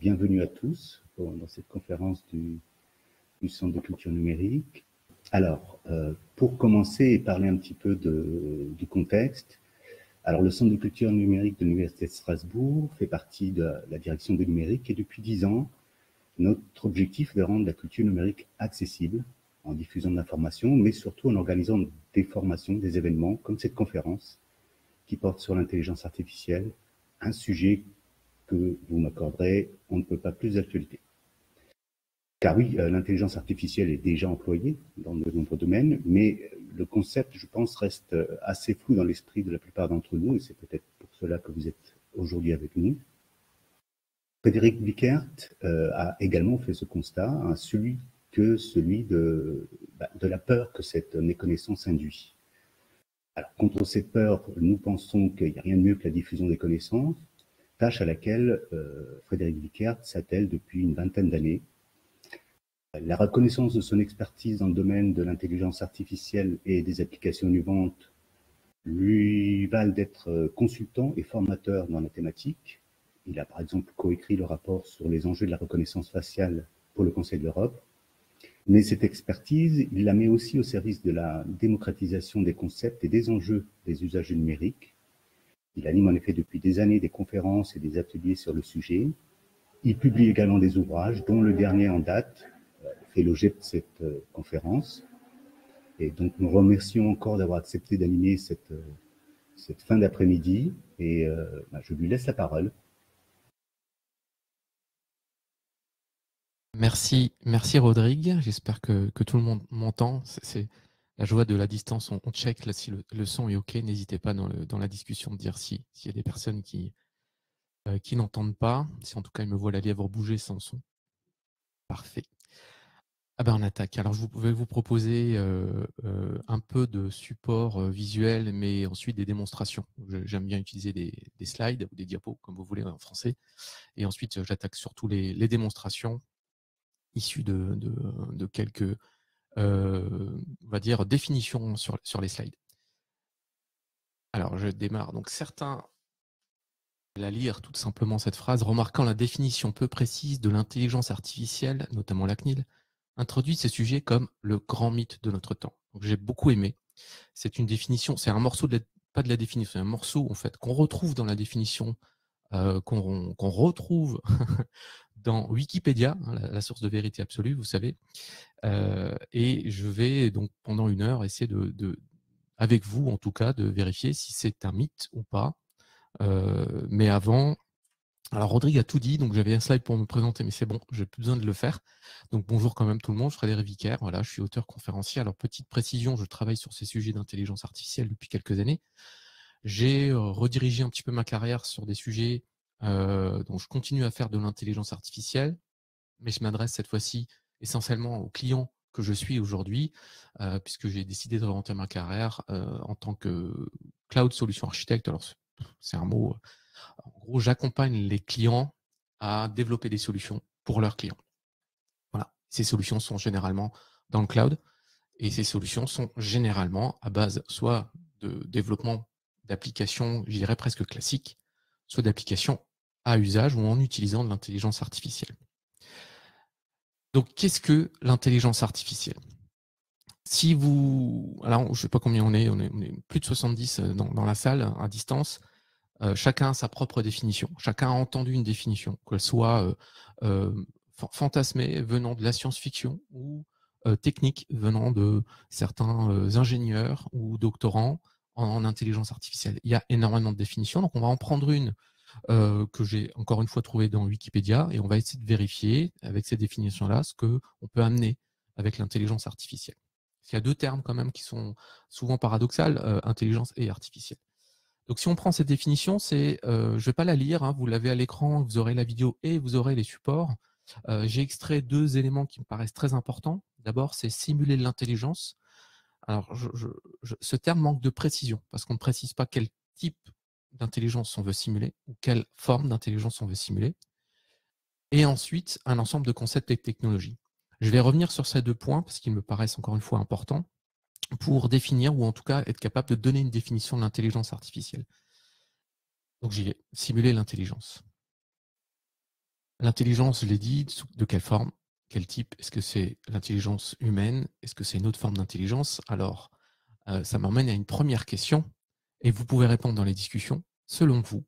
bienvenue à tous dans cette conférence du Centre de culture numérique. Alors, pour commencer et parler un petit peu du contexte, alors le Centre de culture numérique de l'Université de Strasbourg fait partie de la direction du numérique et depuis 10 ans, notre objectif est de rendre la culture numérique accessible en diffusant de l'information, mais surtout en organisant des formations, des événements comme cette conférence qui porte sur l'intelligence artificielle, un sujet que vous m'accorderez, on ne peut pas plus d'actualité. Car oui, l'intelligence artificielle est déjà employée dans de nombreux domaines, mais le concept, je pense, reste assez flou dans l'esprit de la plupart d'entre nous, et c'est peut-être pour cela que vous êtes aujourd'hui avec nous. Frédéric Wickert a également fait ce constat, hein, celui de la peur que cette méconnaissance induit. Alors, contre cette peur, nous pensons qu'il n'y a rien de mieux que la diffusion des connaissances, tâche à laquelle Frédéric Wickert s'attelle depuis une vingtaine d'années. La reconnaissance de son expertise dans le domaine de l'intelligence artificielle et des applications innovantes lui valent d'être consultant et formateur dans la thématique. Il a par exemple coécrit le rapport sur les enjeux de la reconnaissance faciale pour le Conseil de l'Europe. Mais cette expertise, il la met aussi au service de la démocratisation des concepts et des enjeux des usages numériques. Il anime en effet depuis des années des conférences et des ateliers sur le sujet. Il publie également des ouvrages, dont le dernier en date fait l'objet de cette conférence. Et donc nous remercions encore d'avoir accepté d'animer cette fin d'après-midi et je lui laisse la parole. Merci Rodrigue, j'espère que tout le monde m'entend. C'est la joie de la distance, on check là, si le son est OK, n'hésitez pas dans la discussion de dire s'il y a des personnes qui n'entendent pas, si en tout cas ils me voient la lèvre bouger sans son. Parfait. Ah ben on attaque. Alors je vais vous proposer un peu de support visuel, mais ensuite des démonstrations. J'aime bien utiliser des slides ou des diapos, comme vous voulez en français. Et ensuite j'attaque surtout les démonstrations issues de quelques on va dire définitions sur les slides. Alors je démarre. Donc certains la lire tout simplement cette phrase, remarquant la définition peu précise de l'intelligence artificielle, notamment la CNIL, introduit ces sujets comme le grand mythe de notre temps. J'ai beaucoup aimé. C'est une définition, c'est un morceau pas de la définition, c'est un morceau en fait qu'on retrouve dans la définition, qu'on retrouve dans Wikipédia, hein, la source de vérité absolue, vous savez. Et je vais donc pendant 1 heure essayer avec vous en tout cas, de vérifier si c'est un mythe ou pas. Mais avant, alors Rodrigue a tout dit, donc j'avais un slide pour me présenter, mais c'est bon, j'ai plus besoin de le faire. Donc bonjour quand même tout le monde, je suis Frédéric Wickert, voilà, je suis auteur conférencier. Alors petite précision, je travaille sur ces sujets d'intelligence artificielle depuis quelques années. J'ai redirigé un petit peu ma carrière sur des sujets dont je continue à faire de l'intelligence artificielle, mais je m'adresse cette fois-ci essentiellement aux clients que je suis aujourd'hui, puisque j'ai décidé d'orienter ma carrière en tant que cloud solution architecte. Alors c'est un mot... En gros, j'accompagne les clients à développer des solutions pour leurs clients. Voilà. Ces solutions sont généralement dans le cloud et ces solutions sont généralement à base soit de développement d'applications, je dirais presque classiques, soit d'applications à usage ou en utilisant de l'intelligence artificielle. Donc, qu'est-ce que l'intelligence artificielle ? Si vous... Alors, je ne sais pas combien on est plus de 70 dans la salle, à distance. Chacun a sa propre définition. Chacun a entendu une définition, qu'elle soit fantasmée venant de la science-fiction ou technique venant de certains ingénieurs ou doctorants en intelligence artificielle. Il y a énormément de définitions, donc on va en prendre une que j'ai encore une fois trouvée dans Wikipédia et on va essayer de vérifier avec ces définitions-là ce qu'on peut amener avec l'intelligence artificielle. Il y a 2 termes quand même qui sont souvent paradoxaux, intelligence et artificielle. Donc, si on prend cette définition, je ne vais pas la lire, hein, vous l'avez à l'écran, vous aurez la vidéo et vous aurez les supports. J'ai extrait 2 éléments qui me paraissent très importants. D'abord, c'est simuler l'intelligence. Alors, ce terme manque de précision parce qu'on ne précise pas quel type d'intelligence on veut simuler ou quelle forme d'intelligence on veut simuler. Et ensuite, un ensemble de concepts et de technologies. Je vais revenir sur ces 2 points parce qu'ils me paraissent encore une fois importants pour définir ou en tout cas être capable de donner une définition de l'intelligence artificielle. Donc j'y vais, simuler l'intelligence. L'intelligence, je l'ai dit, de quelle forme, quel type? Est-ce que c'est l'intelligence humaine? Est-ce que c'est une autre forme d'intelligence? Alors, ça m'emmène à une première question, et vous pouvez répondre dans les discussions. Selon vous,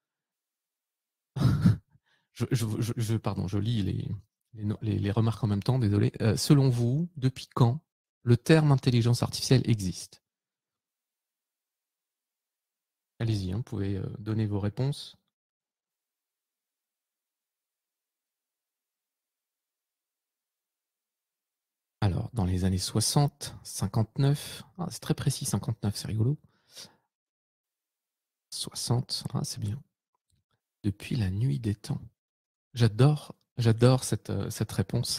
pardon, je lis les remarques en même temps, désolé. Selon vous, depuis quand le terme intelligence artificielle existe? Allez-y, hein, vous pouvez donner vos réponses. Alors, dans les années 60, 59, c'est très précis, 59, c'est rigolo. 60, c'est bien. Depuis la nuit des temps. J'adore cette réponse.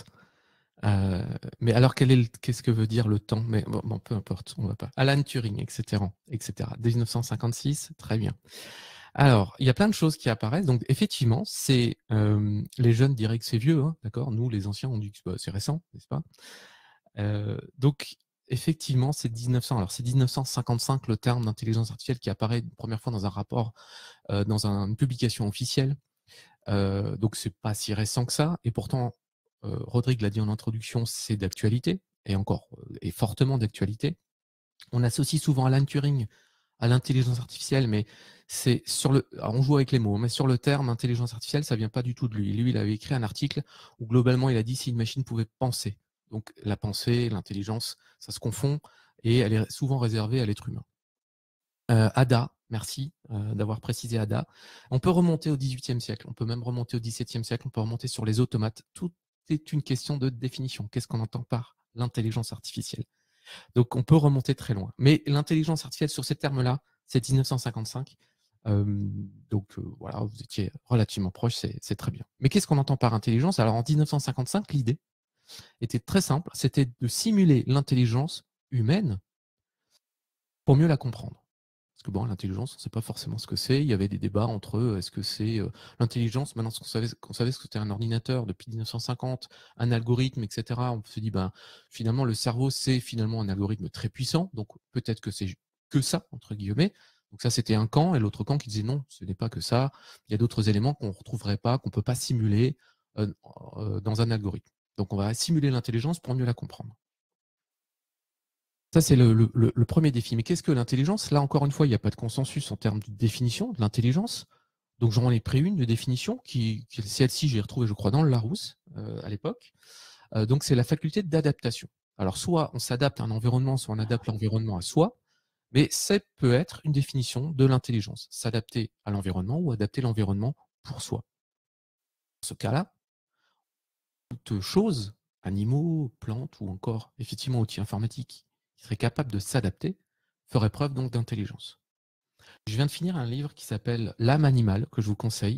Mais alors, qu'est-ce que veut dire le temps? Mais bon, peu importe, on va pas. Alan Turing, etc., etc. 1956, très bien. Alors, il y a plein de choses qui apparaissent. Donc, effectivement, c'est les jeunes diraient que c'est vieux, hein, d'accord? Nous, les anciens, on dit que c'est récent, n'est-ce pas? Donc, effectivement, c'est 1900. Alors, c'est 1955 le terme d'intelligence artificielle qui apparaît une première fois dans un rapport, dans une publication officielle. Donc, c'est pas si récent que ça. Et pourtant, Rodrigue l'a dit en introduction, c'est d'actualité, et encore, et fortement d'actualité. On associe souvent Alan Turing à l'intelligence artificielle, mais c'est sur le. Alors, on joue avec les mots, mais sur le terme intelligence artificielle, ça vient pas du tout de lui. Lui, il avait écrit un article où globalement, il a dit si une machine pouvait penser. Donc, la pensée, l'intelligence, ça se confond, et elle est souvent réservée à l'être humain. Ada, merci d'avoir précisé Ada. On peut remonter au XVIIIe siècle, on peut même remonter au XVIIe siècle, on peut remonter sur les automates. Tout est une question de définition. Qu'est-ce qu'on entend par l'intelligence artificielle? Donc, on peut remonter très loin. Mais l'intelligence artificielle, sur ces termes-là, c'est 1955. Donc, voilà, vous étiez relativement proche, c'est très bien. Mais qu'est-ce qu'on entend par intelligence? Alors, en 1955, l'idée était très simple, c'était de simuler l'intelligence humaine pour mieux la comprendre. Parce que bon, l'intelligence, on ne sait pas forcément ce que c'est. Il y avait des débats entre est-ce que c'est l'intelligence, maintenant qu'on savait ce que c'était un ordinateur depuis 1950, un algorithme, etc. On se dit, ben, finalement, le cerveau, c'est finalement un algorithme très puissant, donc peut-être que c'est que ça, entre guillemets. Donc ça, c'était un camp, et l'autre camp qui disait non, ce n'est pas que ça. Il y a d'autres éléments qu'on ne retrouverait pas, qu'on ne peut pas simuler dans un algorithme. Donc on va simuler l'intelligence pour mieux la comprendre. Ça, c'est le premier défi. Mais qu'est-ce que l'intelligence? Là, encore une fois, il n'y a pas de consensus en termes de définition de l'intelligence. Donc, j'en ai pris une de définition, celle-ci, j'ai retrouvée, je crois, dans le Larousse, à l'époque. Donc, c'est la faculté d'adaptation. Alors, soit on s'adapte à un environnement, soit on adapte l'environnement à soi, mais ça peut être une définition de l'intelligence. S'adapter à l'environnement ou adapter l'environnement pour soi. Dans ce cas-là, toute chose, animaux, plantes ou encore, effectivement, outils informatiques, qui seraient capables de s'adapter, ferait preuve donc d'intelligence. Je viens de finir un livre qui s'appelle L'âme animale, que je vous conseille,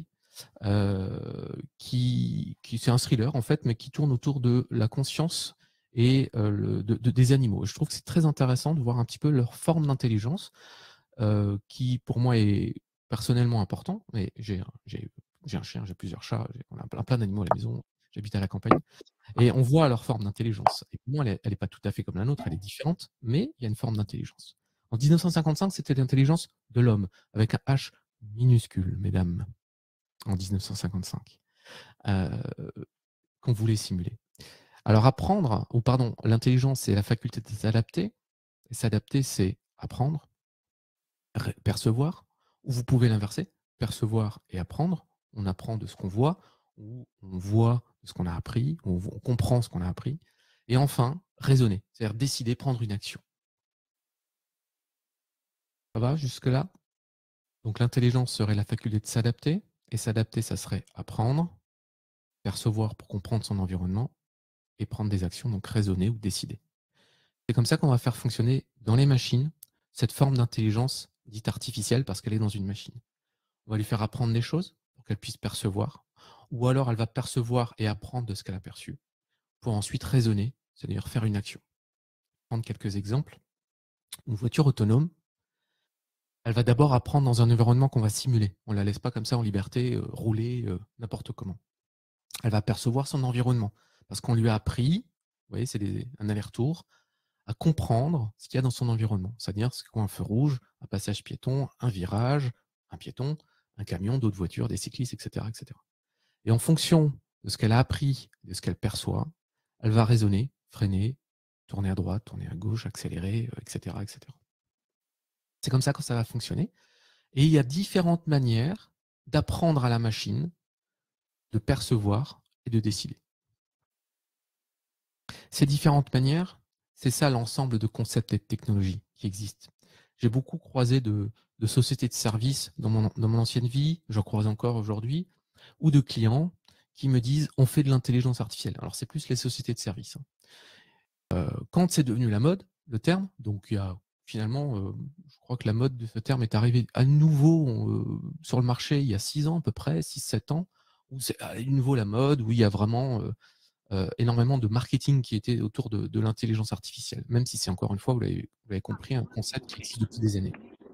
qui c'est un thriller en fait, mais qui tourne autour de la conscience et des animaux. Je trouve que c'est très intéressant de voir un petit peu leur forme d'intelligence, qui pour moi est personnellement important. Mais j'ai un chien, j'ai plusieurs chats, on a plein d'animaux à la maison, j'habite à la campagne. Et on voit leur forme d'intelligence. Et pour moi, elle n'est pas tout à fait comme la nôtre, elle est différente, mais il y a une forme d'intelligence. En 1955, c'était l'intelligence de l'homme, avec un H minuscule, mesdames, en 1955, qu'on voulait simuler. Alors apprendre, ou pardon, l'intelligence, c'est la faculté de s'adapter. Et s'adapter, c'est apprendre, percevoir, ou vous pouvez l'inverser, percevoir et apprendre. On apprend de ce qu'on voit, ou on voit de ce qu'on a appris, ou on comprend ce qu'on a appris. Et enfin, raisonner, c'est-à-dire décider, prendre une action. Ça va jusque-là? Donc l'intelligence serait la faculté de s'adapter, et s'adapter, ça serait apprendre, percevoir pour comprendre son environnement, et prendre des actions, donc raisonner ou décider. C'est comme ça qu'on va faire fonctionner dans les machines cette forme d'intelligence dite artificielle, parce qu'elle est dans une machine. On va lui faire apprendre des choses pour qu'elle puisse percevoir, ou alors elle va percevoir et apprendre de ce qu'elle a perçu, pour ensuite raisonner, c'est-à-dire faire une action. Prendre quelques exemples. Une voiture autonome, elle va d'abord apprendre dans un environnement qu'on va simuler. On ne la laisse pas comme ça en liberté, rouler n'importe comment. Elle va percevoir son environnement, parce qu'on lui a appris, vous voyez, c'est un aller-retour, à comprendre ce qu'il y a dans son environnement. C'est-à-dire ce qu'est un feu rouge, un passage piéton, un virage, un piéton, un camion, d'autres voitures, des cyclistes, etc., etc. Et en fonction de ce qu'elle a appris, de ce qu'elle perçoit, elle va raisonner, freiner, tourner à droite, tourner à gauche, accélérer, etc., etc. C'est comme ça que ça va fonctionner. Et il y a différentes manières d'apprendre à la machine de percevoir et de décider. Ces différentes manières, c'est ça l'ensemble de concepts et de technologies qui existent. J'ai beaucoup croisé de sociétés de services dans mon ancienne vie, j'en croise encore aujourd'hui, ou de clients qui me disent on fait de l'intelligence artificielle. Alors c'est plus les sociétés de services. Quand c'est devenu la mode, le terme, donc il y a finalement, je crois que la mode de ce terme est arrivée à nouveau sur le marché il y a 6 ans à peu près, 6-7 ans, où c'est à nouveau la mode, où il y a vraiment énormément de marketing qui était autour de l'intelligence artificielle, même si c'est encore une fois, vous l'avez compris, un concept qui existe depuis des années.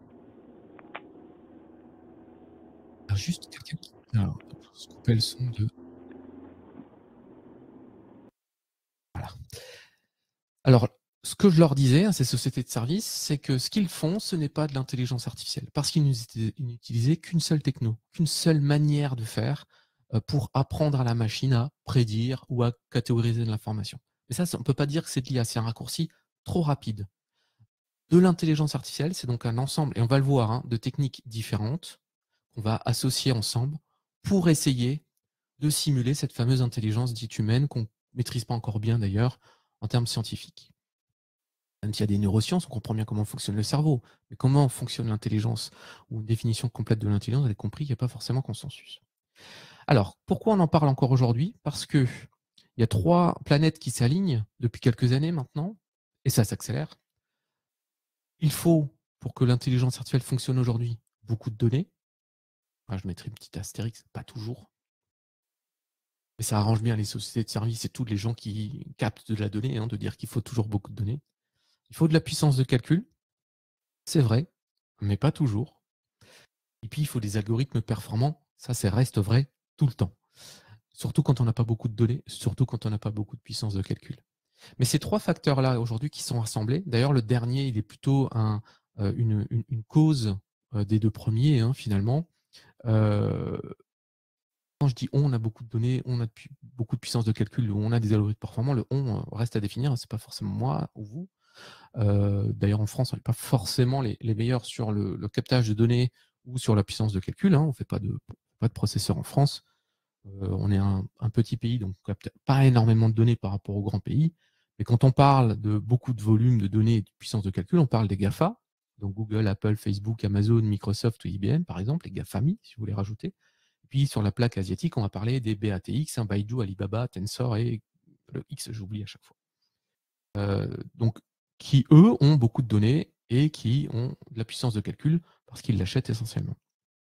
Alors juste quelqu'un qui... Alors, je vais couper le son de... Voilà. Alors, ce que je leur disais à ces sociétés de services, c'est que ce qu'ils font, ce n'est pas de l'intelligence artificielle, parce qu'ils n'utilisaient qu'une seule techno, qu'une seule manière de faire pour apprendre à la machine à prédire ou à catégoriser de l'information. Et ça, on ne peut pas dire que c'est de l'IA, c'est un raccourci trop rapide. De l'intelligence artificielle, c'est donc un ensemble, et on va le voir, de techniques différentes qu'on va associer ensemble pour essayer de simuler cette fameuse intelligence dite humaine qu'on ne maîtrise pas encore bien d'ailleurs en termes scientifiques. Même s'il y a des neurosciences, on comprend bien comment fonctionne le cerveau, mais comment fonctionne l'intelligence ou une définition complète de l'intelligence, vous avez compris qu'il n'y a pas forcément consensus. Alors, pourquoi on en parle encore aujourd'hui? Parce qu'il y a 3 planètes qui s'alignent depuis quelques années maintenant, et ça s'accélère. Il faut, pour que l'intelligence artificielle fonctionne aujourd'hui, beaucoup de données. Je mettrai une petite astérix, pas toujours. Mais ça arrange bien les sociétés de services et tous les gens qui captent de la donnée, de dire qu'il faut toujours beaucoup de données. Il faut de la puissance de calcul, c'est vrai, mais pas toujours. Et puis, il faut des algorithmes performants, ça reste vrai tout le temps. Surtout quand on n'a pas beaucoup de données, surtout quand on n'a pas beaucoup de puissance de calcul. Mais ces 3 facteurs-là, aujourd'hui, qui sont rassemblés, d'ailleurs, le dernier, il est plutôt une cause des 2 premiers, finalement. Quand je dis on a beaucoup de données, on a beaucoup de puissance de calcul, on a des algorithmes performants, le on reste à définir, c'est pas forcément moi ou vous. D'ailleurs, en France, on n'est pas forcément les meilleurs sur le captage de données ou sur la puissance de calcul. On ne fait pas de processeurs en France. On est un petit pays, donc on capte pas énormément de données par rapport aux grands pays. Mais quand on parle de beaucoup de volume de données et de puissance de calcul, on parle des GAFA, donc Google, Apple, Facebook, Amazon, Microsoft ou IBM, par exemple, les GAFAMI, si vous voulez rajouter. Et puis sur la plaque asiatique, on va parler des BATX, Baidu, Alibaba, Tensor et le X, j'oublie à chaque fois. Donc, qui, eux, ont beaucoup de données et qui ont de la puissance de calcul parce qu'ils l'achètent essentiellement.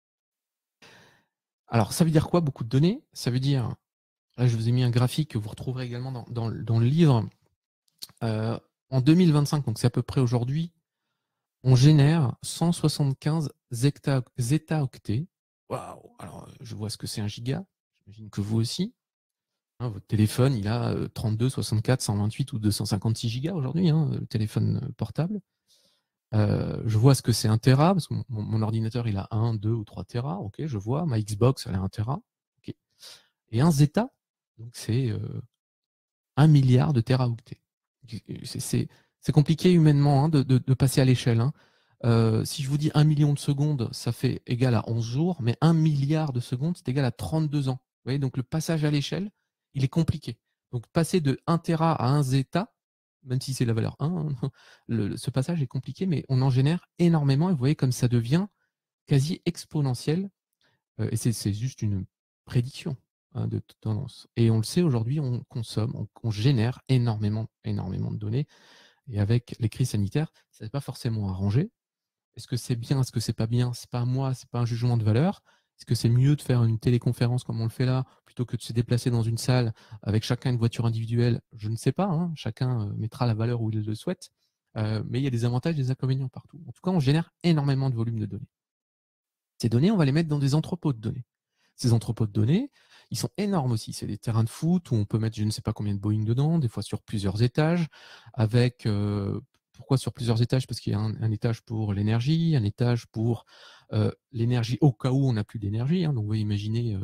Alors, ça veut dire quoi, beaucoup de données? Ça veut dire, là, je vous ai mis un graphique que vous retrouverez également dans le livre. En 2025, donc c'est à peu près aujourd'hui, on génère 175 zeta-octets. Waouh! Alors, je vois ce que c'est un giga. J'imagine que vous aussi. Votre téléphone, il a 32, 64, 128 ou 256 gigas aujourd'hui, le téléphone portable. Je vois ce que c'est 1 Tera, parce que mon ordinateur, il a 1, 2 ou 3 Tera. Ok, je vois. Ma Xbox, elle a 1 Tera. Okay. Et un Zeta, donc c'est 1 milliard de teraoctets. C'est compliqué humainement de passer à l'échelle. Si je vous dis 1 million de secondes, ça fait égal à 11 jours, mais 1 milliard de secondes, c'est égal à 32 ans. Vous voyez, donc le passage à l'échelle, il est compliqué. Donc passer de 1 Tera à 1 Zeta, même si c'est la valeur 1, ce passage est compliqué, mais on en génère énormément, et vous voyez comme ça devient quasi exponentiel, et c'est juste une prédiction de tendance. Et on le sait aujourd'hui, on consomme, on génère énormément de données, et avec les crises sanitaires, ça n'est pas forcément arrangé. Est-ce que c'est bien, est-ce que c'est pas bien? C'est pas à moi, c'est pas un jugement de valeur. Est-ce que c'est mieux de faire une téléconférence comme on le fait là, plutôt que de se déplacer dans une salle avec chacun une voiture individuelle? Je ne sais pas, chacun mettra la valeur où il le souhaite. Mais il y a des avantages et des inconvénients partout. En tout cas, on génère énormément de volume de données. Ces données, on va les mettre dans des entrepôts de données. Ces entrepôts de données, ils sont énormes aussi. C'est des terrains de foot où on peut mettre je ne sais pas combien de Boeing dedans, des fois sur plusieurs étages, avec... pourquoi sur plusieurs étages? Parce qu'il y a un étage pour l'énergie, un étage pour l'énergie au cas où on n'a plus d'énergie. Donc, vous pouvez imaginer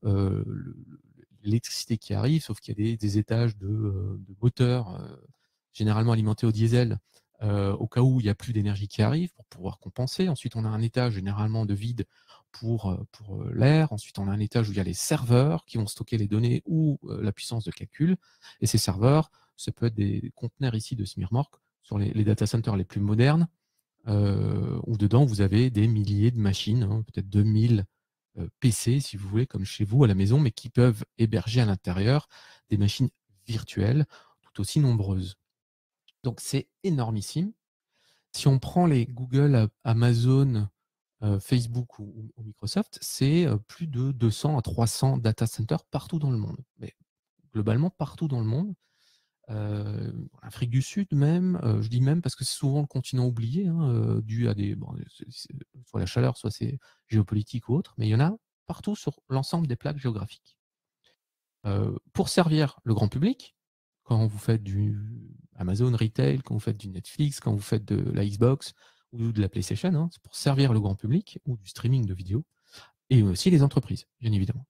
l'électricité qui arrive, sauf qu'il y a des étages de moteurs généralement alimentés au diesel, au cas où il n'y a plus d'énergie qui arrive, pour pouvoir compenser. Ensuite, on a un étage généralement de vide pour l'air. Ensuite, on a un étage où il y a les serveurs qui vont stocker les données ou la puissance de calcul. Et ces serveurs, ça peut être des conteneurs ici de Smirmork sur les data centers les plus modernes, où dedans, vous avez des milliers de machines, hein, peut-être 2000 PC, si vous voulez, comme chez vous à la maison, mais qui peuvent héberger à l'intérieur des machines virtuelles tout aussi nombreuses. Donc, c'est énormissime. Si on prend les Google, Amazon, Facebook ou Microsoft, c'est plus de 200 à 300 data centers partout dans le monde. Mais globalement, partout dans le monde. Afrique du Sud même, je dis même parce que c'est souvent le continent oublié, hein, dû à soit la chaleur, soit c'est géopolitique ou autre, mais il y en a partout sur l'ensemble des plaques géographiques. Pour servir le grand public, quand vous faites du Amazon Retail, quand vous faites du Netflix, quand vous faites de la Xbox ou de la PlayStation, hein, c'est pour servir le grand public ou du streaming de vidéos, et aussi les entreprises, bien évidemment.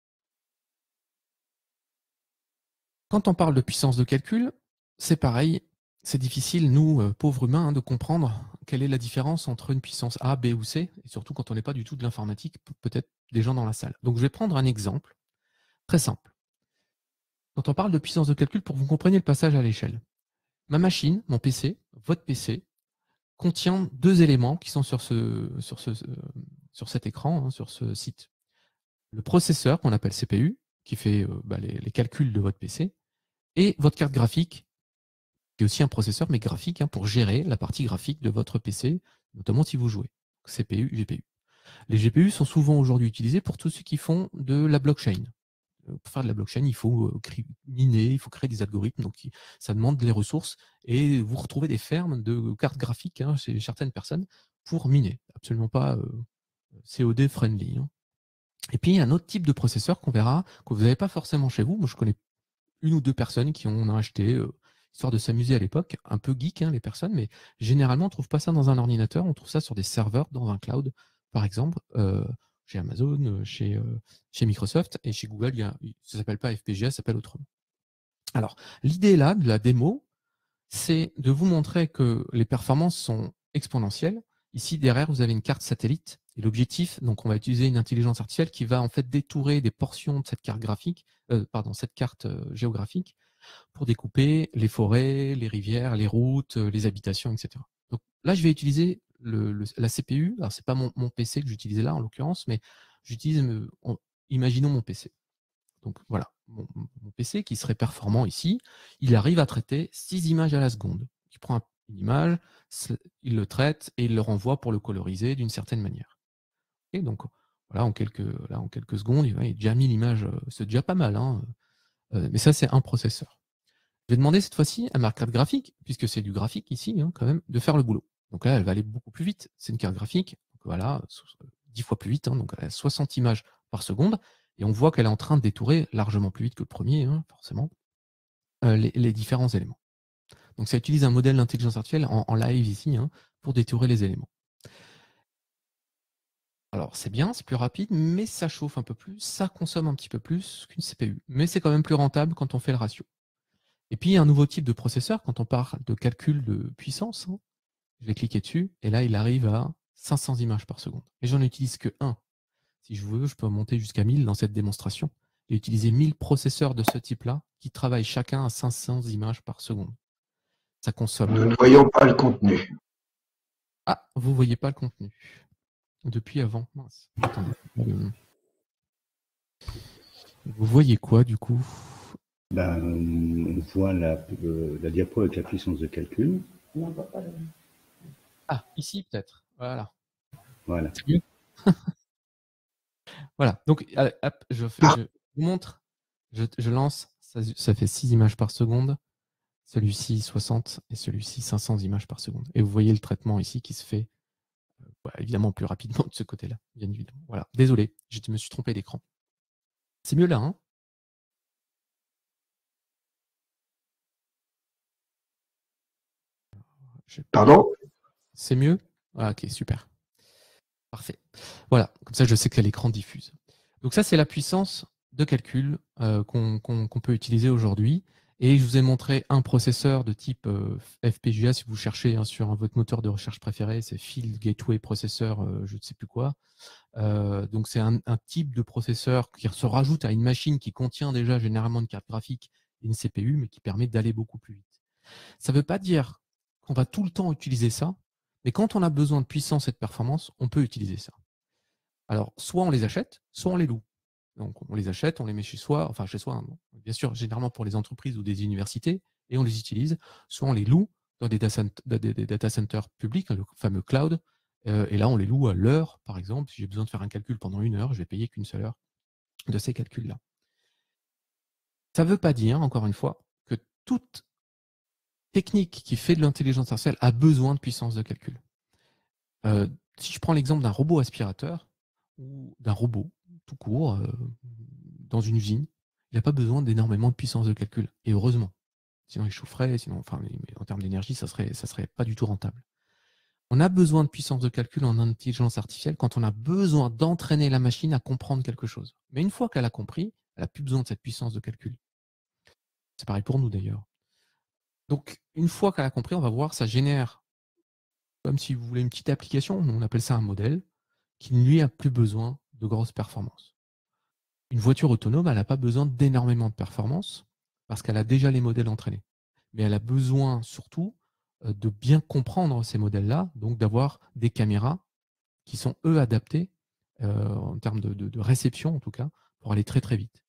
Quand on parle de puissance de calcul, c'est pareil, c'est difficile, nous, pauvres humains, hein, de comprendre quelle est la différence entre une puissance A, B ou C, et surtout quand on n'est pas du tout de l'informatique, peut-être des gens dans la salle. Donc je vais prendre un exemple très simple. Quand on parle de puissance de calcul, pour que vous compreniez le passage à l'échelle, ma machine, mon PC, votre PC, contient deux éléments qui sont sur cet écran, hein, sur ce site. Le processeur, qu'on appelle CPU, qui fait les calculs de votre PC, et votre carte graphique, qui est aussi un processeur, mais graphique, hein, pour gérer la partie graphique de votre PC, notamment si vous jouez. CPU, GPU. Les GPU sont souvent aujourd'hui utilisés pour tous ceux qui font de la blockchain. Pour faire de la blockchain, il faut miner, il faut créer des algorithmes, donc ça demande des ressources, et vous retrouvez des fermes de cartes graphiques, hein, chez certaines personnes pour miner. Absolument pas COD friendly. Hein. Et puis, il y a un autre type de processeur qu'on verra, que vous n'avez pas forcément chez vous. Moi, je connais une ou deux personnes qui en ont acheté, histoire de s'amuser à l'époque, un peu geek, hein, les personnes, mais généralement, on ne trouve pas ça dans un ordinateur, on trouve ça sur des serveurs, dans un cloud, par exemple, chez Amazon, chez Microsoft, et chez Google, ça ne s'appelle pas FPGA, ça s'appelle autrement. Alors, l'idée là, de la démo, c'est de vous montrer que les performances sont exponentielles. Ici, derrière, vous avez une carte satellite. Et l'objectif, donc on va utiliser une intelligence artificielle qui va en fait détourer des portions de cette carte graphique, cette carte géographique, pour découper les forêts, les rivières, les routes, les habitations, etc. Donc là, je vais utiliser la CPU. Alors, c'est pas mon PC que j'utilisais là, en l'occurrence, mais j'utilise, imaginons mon PC. Donc voilà, mon PC qui serait performant ici, il arrive à traiter 6 images à la seconde. Il prend une image, il le traite et il le renvoie pour le coloriser d'une certaine manière. Et donc voilà, en quelques secondes, il a déjà mis l'image, c'est déjà pas mal, hein, mais ça c'est un processeur. Je vais demander cette fois-ci à ma carte graphique, puisque c'est du graphique ici, hein, quand même, de faire le boulot. Donc là, elle va aller beaucoup plus vite. C'est une carte graphique, donc voilà, 10 fois plus vite, hein, donc elle a 60 images par seconde, et on voit qu'elle est en train de détourer largement plus vite que le premier, hein, forcément, les différents éléments. Donc ça utilise un modèle d'intelligence artificielle en live ici, hein, pour détourer les éléments. Alors c'est bien, c'est plus rapide, mais ça chauffe un peu plus, ça consomme un petit peu plus qu'une CPU. Mais c'est quand même plus rentable quand on fait le ratio. Et puis, un nouveau type de processeur, quand on parle de calcul de puissance, hein, je vais cliquer dessus, et là, il arrive à 500 images par seconde. Et j'en utilise que un. Si je veux, je peux monter jusqu'à 1000 dans cette démonstration, et utiliser 1000 processeurs de ce type-là, qui travaillent chacun à 500 images par seconde. Ça consomme. Nous ne voyons pas le contenu. Ah, vous ne voyez pas le contenu. Depuis avant. Mince. Attendez. Vous voyez quoi, du coup? On voit la diapo avec la puissance de calcul. Ah, ici peut-être. Voilà. Voilà. C'est mieux. Voilà. Donc, hop, je vous montre. Je lance. Ça fait 6 images par seconde. Celui-ci 60 et celui-ci 500 images par seconde. Et vous voyez le traitement ici qui se fait évidemment plus rapidement de ce côté-là, bien évidemment. Voilà. Désolé, je me suis trompé d'écran. C'est mieux là, hein? Pardon? C'est mieux? Ah, ok, super. Parfait. Voilà, comme ça je sais que l'écran diffuse. Donc ça, c'est la puissance de calcul qu'on peut utiliser aujourd'hui. Et je vous ai montré un processeur de type FPGA, si vous cherchez sur votre moteur de recherche préféré, c'est Field Gateway Processor, je ne sais plus quoi. Donc c'est un type de processeur qui se rajoute à une machine qui contient déjà généralement une carte graphique et une CPU, mais qui permet d'aller beaucoup plus vite. Ça ne veut pas dire qu'on va tout le temps utiliser ça, mais quand on a besoin de puissance et de performance, on peut utiliser ça. Alors, soit on les achète, soit on les loue. Donc, on les achète, on les met chez soi, enfin chez soi, hein, bien sûr, généralement pour les entreprises ou des universités, et on les utilise, soit on les loue dans des data centers publics, le fameux cloud, et là, on les loue à l'heure, par exemple. Si j'ai besoin de faire un calcul pendant 1 heure, je vais payer qu'une seule heure de ces calculs-là. Ça ne veut pas dire, encore une fois, que toute technique qui fait de l'intelligence artificielle a besoin de puissance de calcul. Si je prends l'exemple d'un robot aspirateur ou d'un robot tout court dans une usine, il n'a pas besoin d'énormément de puissance de calcul. Et heureusement. Sinon, il chaufferait, sinon, enfin, mais en termes d'énergie, ça serait pas du tout rentable. On a besoin de puissance de calcul en intelligence artificielle quand on a besoin d'entraîner la machine à comprendre quelque chose. Mais une fois qu'elle a compris, elle n'a plus besoin de cette puissance de calcul. C'est pareil pour nous d'ailleurs. Donc, une fois qu'elle a compris, on va voir, ça génère, comme si vous voulez une petite application, on appelle ça un modèle, qui ne lui a plus besoin de grosses performances. Une voiture autonome, elle n'a pas besoin d'énormément de performance parce qu'elle a déjà les modèles entraînés. Mais elle a besoin surtout de bien comprendre ces modèles-là, donc d'avoir des caméras qui sont, eux, adaptées en termes de réception, en tout cas, pour aller très très vite.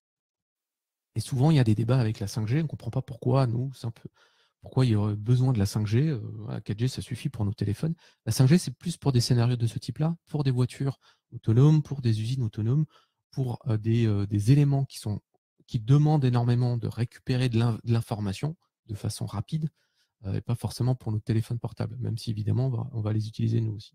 Et souvent, il y a des débats avec la 5G, on ne comprend pas pourquoi, pourquoi il y aurait besoin de la 5G. La 4G, ça suffit pour nos téléphones. La 5G, c'est plus pour des scénarios de ce type-là, pour des voitures autonomes, pour des usines autonomes, pour des éléments qui demandent énormément de récupérer de l'information de façon rapide, et pas forcément pour nos téléphones portables, même si évidemment, on va les utiliser nous aussi.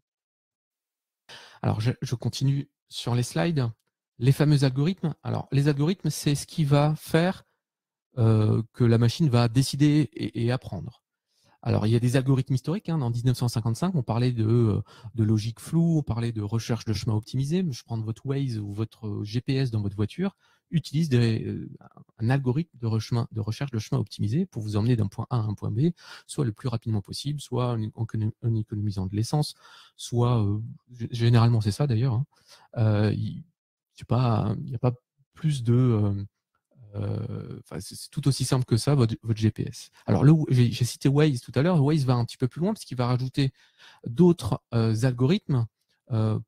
Alors, je continue sur les slides. Les fameux algorithmes. Alors, les algorithmes, c'est ce qui va faire que la machine va décider et apprendre. Alors, il y a des algorithmes historiques. En 1955, on parlait de logique floue, on parlait de recherche de chemin optimisé. Je prends votre Waze ou votre GPS dans votre voiture, utilise un algorithme de recherche de chemin optimisé pour vous emmener d'un point A à un point B, soit le plus rapidement possible, soit en économisant de l'essence, soit, généralement c'est ça d'ailleurs, il n'y a pas plus de... c'est tout aussi simple que ça, votre GPS. Alors, j'ai cité Waze tout à l'heure. Waze va un petit peu plus loin parce qu'il va rajouter d'autres algorithmes en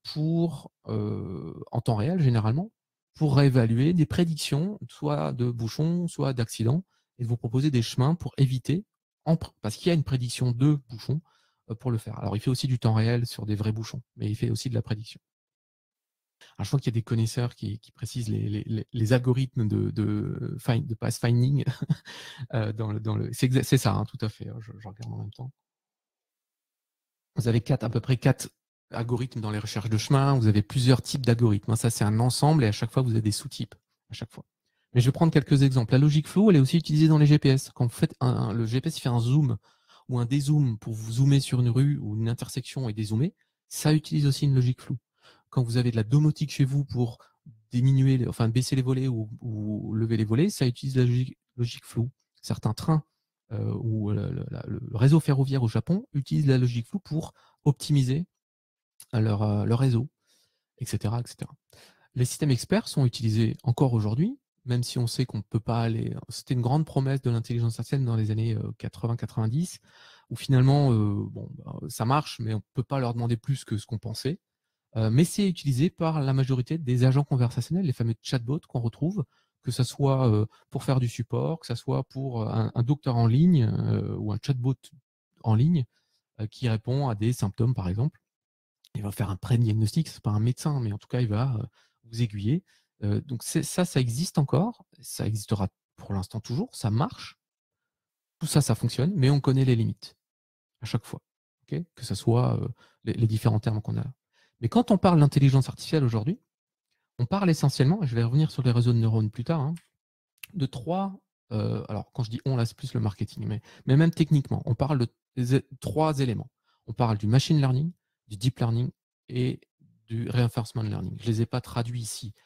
temps réel, généralement, pour réévaluer des prédictions, soit de bouchons, soit d'accidents, et de vous proposer des chemins pour éviter, parce qu'il y a une prédiction de bouchons pour le faire. Alors, il fait aussi du temps réel sur des vrais bouchons, mais il fait aussi de la prédiction. Alors, je crois qu'il y a des connaisseurs qui précisent les algorithmes de pathfinding. C'est ça, tout à fait. Je regarde en même temps. Vous avez à peu près 4 algorithmes dans les recherches de chemin. Vous avez plusieurs types d'algorithmes. Ça, c'est un ensemble et à chaque fois, vous avez des sous-types. À chaque fois. Mais je vais prendre quelques exemples. La logique flow, elle est aussi utilisée dans les GPS. Quand vous faites le GPS fait un zoom ou un dézoom pour vous zoomer sur une rue ou une intersection et dézoomer, ça utilise aussi une logique flow. Quand vous avez de la domotique chez vous pour baisser les volets ou lever les volets, ça utilise la logique flow. Certains trains ou le réseau ferroviaire au Japon utilise la logique flow pour optimiser leur réseau, etc., etc. Les systèmes experts sont utilisés encore aujourd'hui, même si on sait qu'on ne peut pas aller... C'était une grande promesse de l'intelligence artificielle dans les années 80-90, où finalement, ça marche, mais on ne peut pas leur demander plus que ce qu'on pensait. Mais c'est utilisé par la majorité des agents conversationnels, les fameux chatbots qu'on retrouve, que ce soit pour faire du support, que ce soit pour un docteur en ligne ou un chatbot en ligne qui répond à des symptômes, par exemple. Il va faire un pré-diagnostic, ce n'est pas un médecin, mais en tout cas, il va vous aiguiller. Donc ça existe encore, ça existera pour l'instant toujours, ça marche. Tout ça, ça fonctionne, mais on connaît les limites à chaque fois, okay, que ce soit les différents termes qu'on a là. Mais quand on parle d'intelligence artificielle aujourd'hui, on parle essentiellement, et je vais revenir sur les réseaux de neurones plus tard, de 3, alors quand je dis on, là c'est plus le marketing, mais même techniquement, on parle de 3 éléments. On parle du machine learning, du deep learning et du reinforcement learning. Je ne les ai pas traduits ici,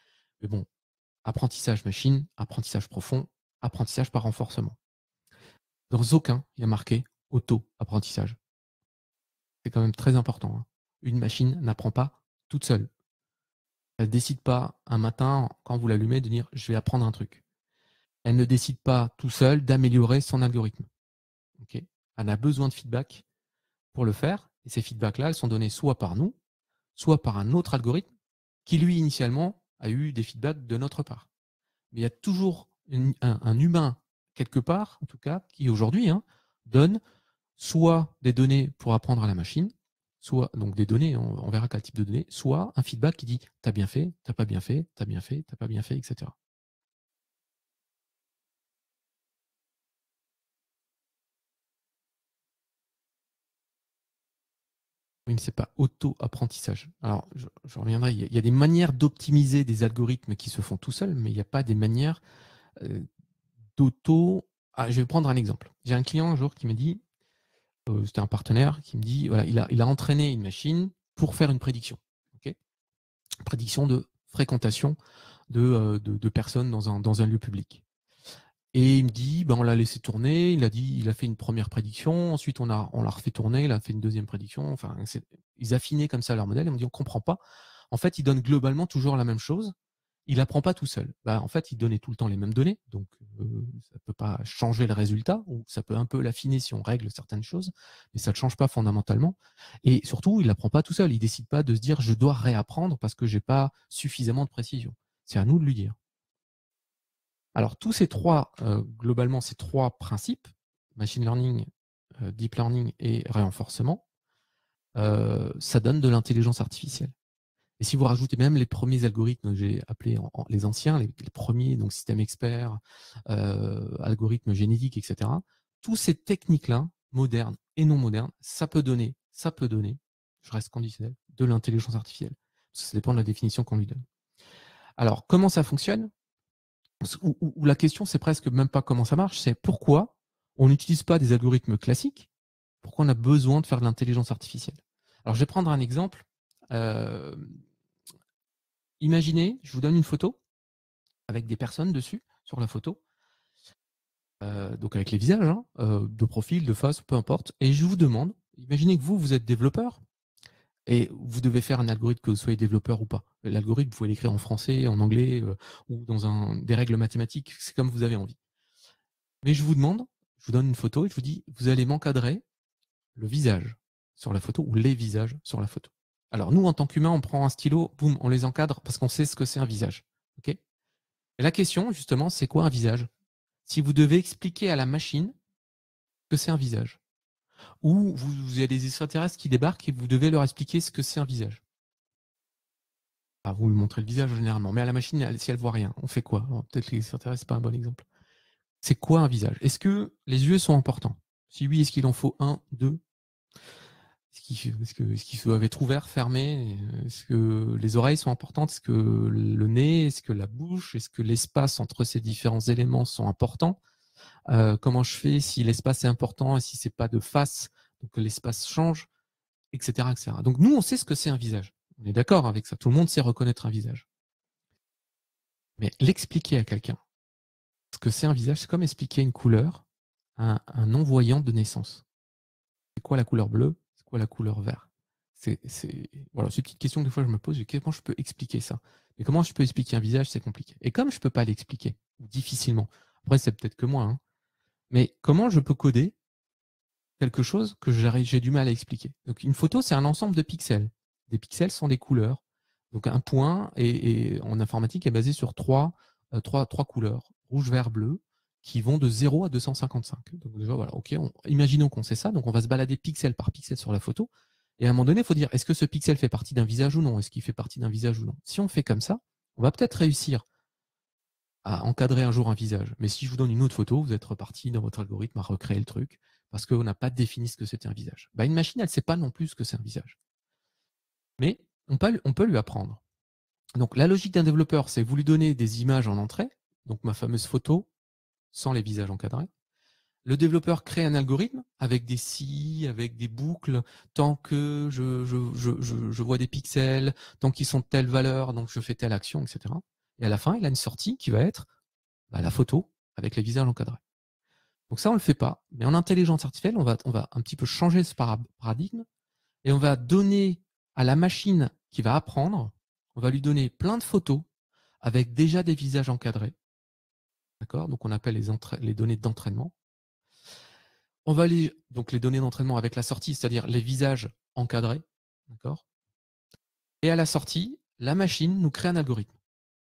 Mais bon, apprentissage machine, apprentissage profond, apprentissage par renforcement. Dans aucun, il y a marqué auto-apprentissage. C'est quand même très important, hein. Une machine n'apprend pas toute seule. Elle ne décide pas un matin, quand vous l'allumez, de dire « je vais apprendre un truc ». Elle ne décide pas tout seul d'améliorer son algorithme. Okay, elle a besoin de feedback pour le faire. Et ces feedbacks-là, elles sont donnés soit par nous, soit par un autre algorithme qui, lui, initialement, a eu des feedbacks de notre part. Mais il y a toujours un humain, quelque part, en tout cas, qui aujourd'hui donne soit des données pour apprendre à la machine, soit donc des données, on verra quel type de données, soit un feedback qui dit « t'as bien fait, t'as pas bien fait, t'as bien fait, t'as pas bien fait, etc. » Oui, mais ce n'est pas auto-apprentissage. Alors, je reviendrai. Il y a des manières d'optimiser des algorithmes qui se font tout seuls, mais il n'y a pas des manières d'auto. Ah, je vais prendre un exemple. J'ai un client un jour qui me dit, c'était un partenaire, qui me dit, voilà, il a entraîné une machine pour faire une prédiction. Okay, prédiction de fréquentation de personnes dans un lieu public. Et il me dit, ben on l'a laissé tourner, il a fait une première prédiction, ensuite on l'a refait tourner, il a fait une deuxième prédiction, enfin, ils affinaient comme ça leur modèle, et on me dit, on ne comprend pas. En fait, il donne globalement toujours la même chose, il n'apprend pas tout seul. Ben, en fait, il donnait tout le temps les mêmes données, donc ça ne peut pas changer le résultat, ou ça peut un peu l'affiner si on règle certaines choses, mais ça ne change pas fondamentalement. Et surtout, il n'apprend pas tout seul, il ne décide pas de se dire, je dois réapprendre parce que je n'ai pas suffisamment de précision. C'est à nous de lui dire. Alors, tous ces trois, globalement, ces trois principes, machine learning, deep learning et renforcement, ça donne de l'intelligence artificielle. Et si vous rajoutez même les premiers algorithmes que j'ai appelés les anciens, les premiers, donc système expert, algorithmes génétiques, etc., tous ces techniques-là, modernes et non modernes, ça peut donner, je reste conditionnel, de l'intelligence artificielle. Ça dépend de la définition qu'on lui donne. Alors, comment ça fonctionne ? Où la question, c'est presque même pas comment ça marche, c'est pourquoi on n'utilise pas des algorithmes classiques, pourquoi on a besoin de faire de l'intelligence artificielle. Alors, je vais prendre un exemple. Imaginez, je vous donne une photo avec des personnes dessus, sur la photo, donc avec les visages, de profil, de face, peu importe, et je vous demande, imaginez que vous êtes développeur, et vous devez faire un algorithme, que vous soyez développeur ou pas. L'algorithme, vous pouvez l'écrire en français, en anglais, ou dans des règles mathématiques, c'est comme vous avez envie. Mais je vous demande, je vous donne une photo et je vous dis, vous allez m'encadrer le visage sur la photo ou les visages sur la photo. Alors nous, en tant qu'humains, on prend un stylo, boum, on les encadre parce qu'on sait ce que c'est un visage. Okay, et la question, justement, c'est quoi un visage? Si vous devez expliquer à la machine que c'est un visage, ou vous avez des extraterrestres qui débarquent et vous devez leur expliquer ce que c'est un visage. Ah, vous lui montrez le visage généralement, mais à la machine, si elle voit rien, on fait quoi? Peut-être que les extraterrestres, c'est pas un bon exemple. C'est quoi un visage? Est-ce que les yeux sont importants? Si oui, est-ce qu'il en faut un, deux? Est-ce qu'ils doivent être ouverts, fermés? Est-ce que les oreilles sont importantes? Est-ce que le nez? Est-ce que la bouche? Est-ce que l'espace entre ces différents éléments sont importants? Comment je fais si l'espace est important et si c'est pas de face, donc l'espace change, etc., etc. Donc nous, on sait ce que c'est un visage. On est d'accord avec ça. Tout le monde sait reconnaître un visage. Mais l'expliquer à quelqu'un, ce que c'est un visage, c'est comme expliquer une couleur à un non-voyant de naissance. C'est quoi la couleur bleue? C'est quoi la couleur vert? Voilà, c'est une petite question que des fois je me pose, comment je peux expliquer ça? Mais comment je peux expliquer un visage? C'est compliqué. Et comme je ne peux pas l'expliquer, ou difficilement, après c'est peut-être que moi, mais comment je peux coder quelque chose que j'ai du mal à expliquer? Donc une photo, c'est un ensemble de pixels. Des pixels sont des couleurs. Donc un point et en informatique est basé sur trois couleurs, rouge, vert, bleu, qui vont de 0 à 255. Donc déjà, voilà, ok, imaginons qu'on sait ça, donc on va se balader pixel par pixel sur la photo, et à un moment donné, il faut dire, est-ce que ce pixel fait partie d'un visage ou non? Est-ce qu'il fait partie d'un visage ou non? Si on fait comme ça, on va peut-être réussir à encadrer un jour un visage. Mais si je vous donne une autre photo, vous êtes reparti dans votre algorithme à recréer le truc, parce qu'on n'a pas défini ce que c'était un visage. Bah, une machine, elle ne sait pas non plus ce que c'est un visage. Mais on peut lui apprendre. Donc la logique d'un développeur, c'est vous lui donnez des images en entrée, donc ma fameuse photo, sans les visages encadrés. Le développeur crée un algorithme avec des si, avec des boucles, tant que je vois des pixels, tant qu'ils sont de telle valeur, donc je fais telle action, etc. Et à la fin, il a une sortie qui va être la photo avec les visages encadrés. Donc ça, on ne le fait pas. Mais en intelligence artificielle, on va un petit peu changer ce paradigme et on va donner à la machine qui va apprendre, on va lui donner plein de photos avec déjà des visages encadrés. D'accord? Donc on appelle les données d'entraînement. On va donc les données d'entraînement avec la sortie, c'est-à-dire les visages encadrés. D'accord? Et à la sortie, la machine nous crée un algorithme.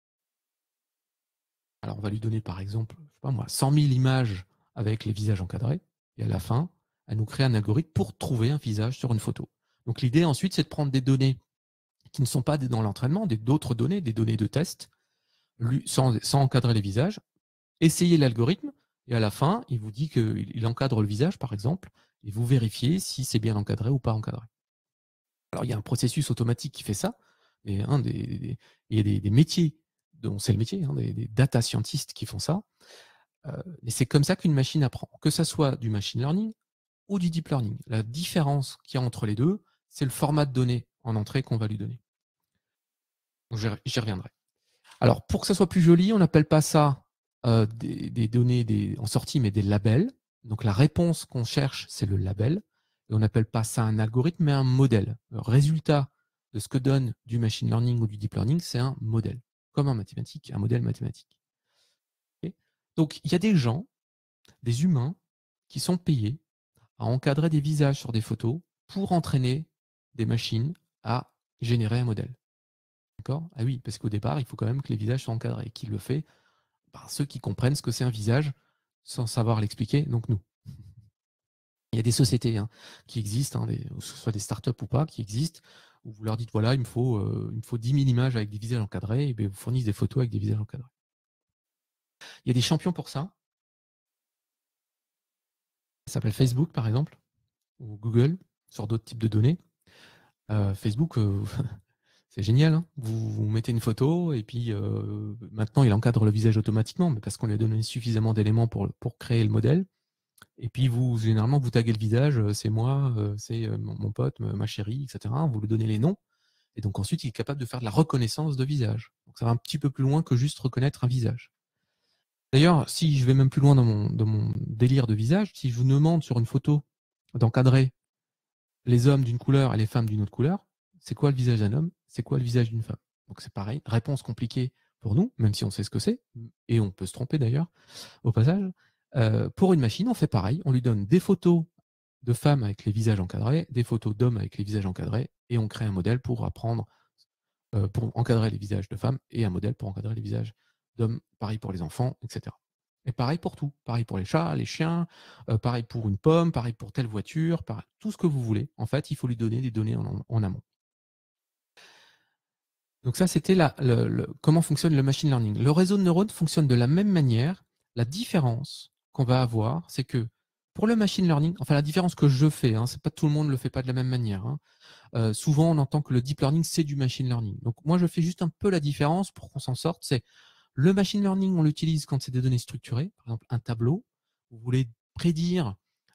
Alors on va lui donner par exemple, je sais pas moi, 100 000 images avec les visages encadrés. Et à la fin, elle nous crée un algorithme pour trouver un visage sur une photo. Donc l'idée ensuite, c'est de prendre des données qui ne sont pas dans l'entraînement, d'autres données, des données de test, sans encadrer les visages, essayez l'algorithme, et à la fin, il vous dit qu'il encadre le visage, par exemple, et vous vérifiez si c'est bien encadré ou pas encadré. Alors, il y a un processus automatique qui fait ça, et il y a des métiers, dont c'est le métier, des data scientists qui font ça, et c'est comme ça qu'une machine apprend, que ça soit du machine learning ou du deep learning. La différence qu'il y a entre les deux, c'est le format de données en entrée qu'on va lui donner. J'y reviendrai. Alors, pour que ça soit plus joli, on n'appelle pas ça des données en sortie, mais des labels. Donc, la réponse qu'on cherche, c'est le label. Et on n'appelle pas ça un algorithme, mais un modèle. Le résultat de ce que donne du machine learning ou du deep learning, c'est un modèle, comme en mathématiques, un modèle mathématique. Okay. Donc, il y a des gens, des humains, qui sont payés à encadrer des visages sur des photos pour entraîner des machines à générer un modèle. D'accord ? Ah oui, parce qu'au départ, il faut quand même que les visages soient encadrés. Qui le fait ? Ceux qui comprennent ce que c'est un visage sans savoir l'expliquer, donc nous. Il y a des sociétés qui existent, que ce soit des startups ou pas, qui existent, où vous leur dites, voilà, il me faut 10 000 images avec des visages encadrés, et bien, vous fournissent des photos avec des visages encadrés. Il y a des champions pour ça. Ça s'appelle Facebook, par exemple, ou Google, sur d'autres types de données. Facebook, c'est génial. Vous mettez une photo et puis maintenant, il encadre le visage automatiquement, mais parce qu'on lui a donné suffisamment d'éléments pour créer le modèle. Et puis, généralement, vous taguez le visage, c'est moi, c'est mon pote, ma chérie, etc. Vous lui donnez les noms. Et donc, ensuite, il est capable de faire de la reconnaissance de visage. Donc, ça va un petit peu plus loin que juste reconnaître un visage. D'ailleurs, si je vais même plus loin dans mon délire de visage, si je vous demande sur une photo d'encadrer les hommes d'une couleur et les femmes d'une autre couleur, c'est quoi le visage d'un homme? C'est quoi le visage d'une femme? Donc, c'est pareil. Réponse compliquée pour nous, même si on sait ce que c'est. Et on peut se tromper d'ailleurs, au passage. Pour une machine, on fait pareil. On lui donne des photos de femmes avec les visages encadrés, des photos d'hommes avec les visages encadrés, et on crée un modèle pour apprendre, pour encadrer les visages de femmes, et un modèle pour encadrer les visages d'hommes, pareil pour les enfants, etc. Et pareil pour tout. Pareil pour les chats, les chiens, pareil pour une pomme, pareil pour telle voiture, pareil, tout ce que vous voulez. En fait, il faut lui donner des données en amont. Donc ça, c'était comment fonctionne le machine learning. Le réseau de neurones fonctionne de la même manière. La différence qu'on va avoir, c'est que pour le machine learning, enfin la différence que je fais, c'est pas tout le monde ne le fait pas de la même manière. Souvent, on entend que le deep learning, c'est du machine learning. Donc moi, je fais juste un peu la différence pour qu'on s'en sorte. C'est le machine learning, on l'utilise quand c'est des données structurées. Par exemple, un tableau. Vous voulez prédire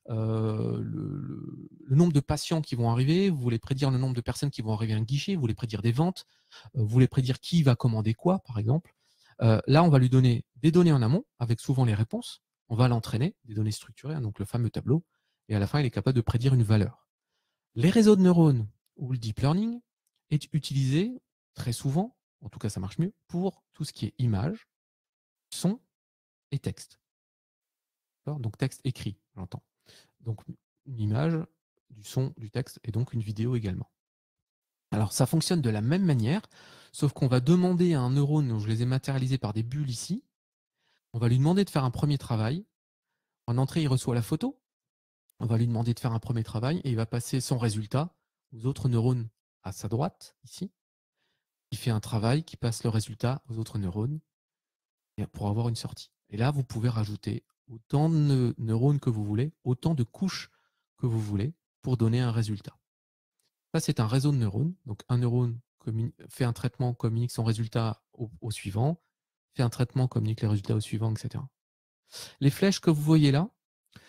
le nombre de patients qui vont arriver, vous voulez prédire le nombre de personnes qui vont arriver à un guichet, vous voulez prédire des ventes, vous voulez prédire qui va commander quoi, par exemple. Là, on va lui donner des données en amont, avec souvent les réponses. On va l'entraîner, des données structurées, donc le fameux tableau, et à la fin, il est capable de prédire une valeur. Les réseaux de neurones ou le deep learning est utilisé très souvent, en tout cas ça marche mieux, pour tout ce qui est image, son et texte. Donc texte écrit, j'entends. Donc une image, du son, du texte et donc une vidéo également. Alors ça fonctionne de la même manière, sauf qu'on va demander à un neurone, donc je les ai matérialisés par des bulles ici, on va lui demander de faire un premier travail. En entrée, il reçoit la photo, on va lui demander de faire un premier travail et il va passer son résultat aux autres neurones à sa droite, ici, qui fait un travail, qui passe le résultat aux autres neurones pour avoir une sortie. Et là, vous pouvez rajouter autant de neurones que vous voulez, autant de couches que vous voulez pour donner un résultat. Ça, c'est un réseau de neurones. Donc, un neurone fait un traitement, communique son résultat au suivant, fait un traitement, communique les résultats au suivant, etc. Les flèches que vous voyez là,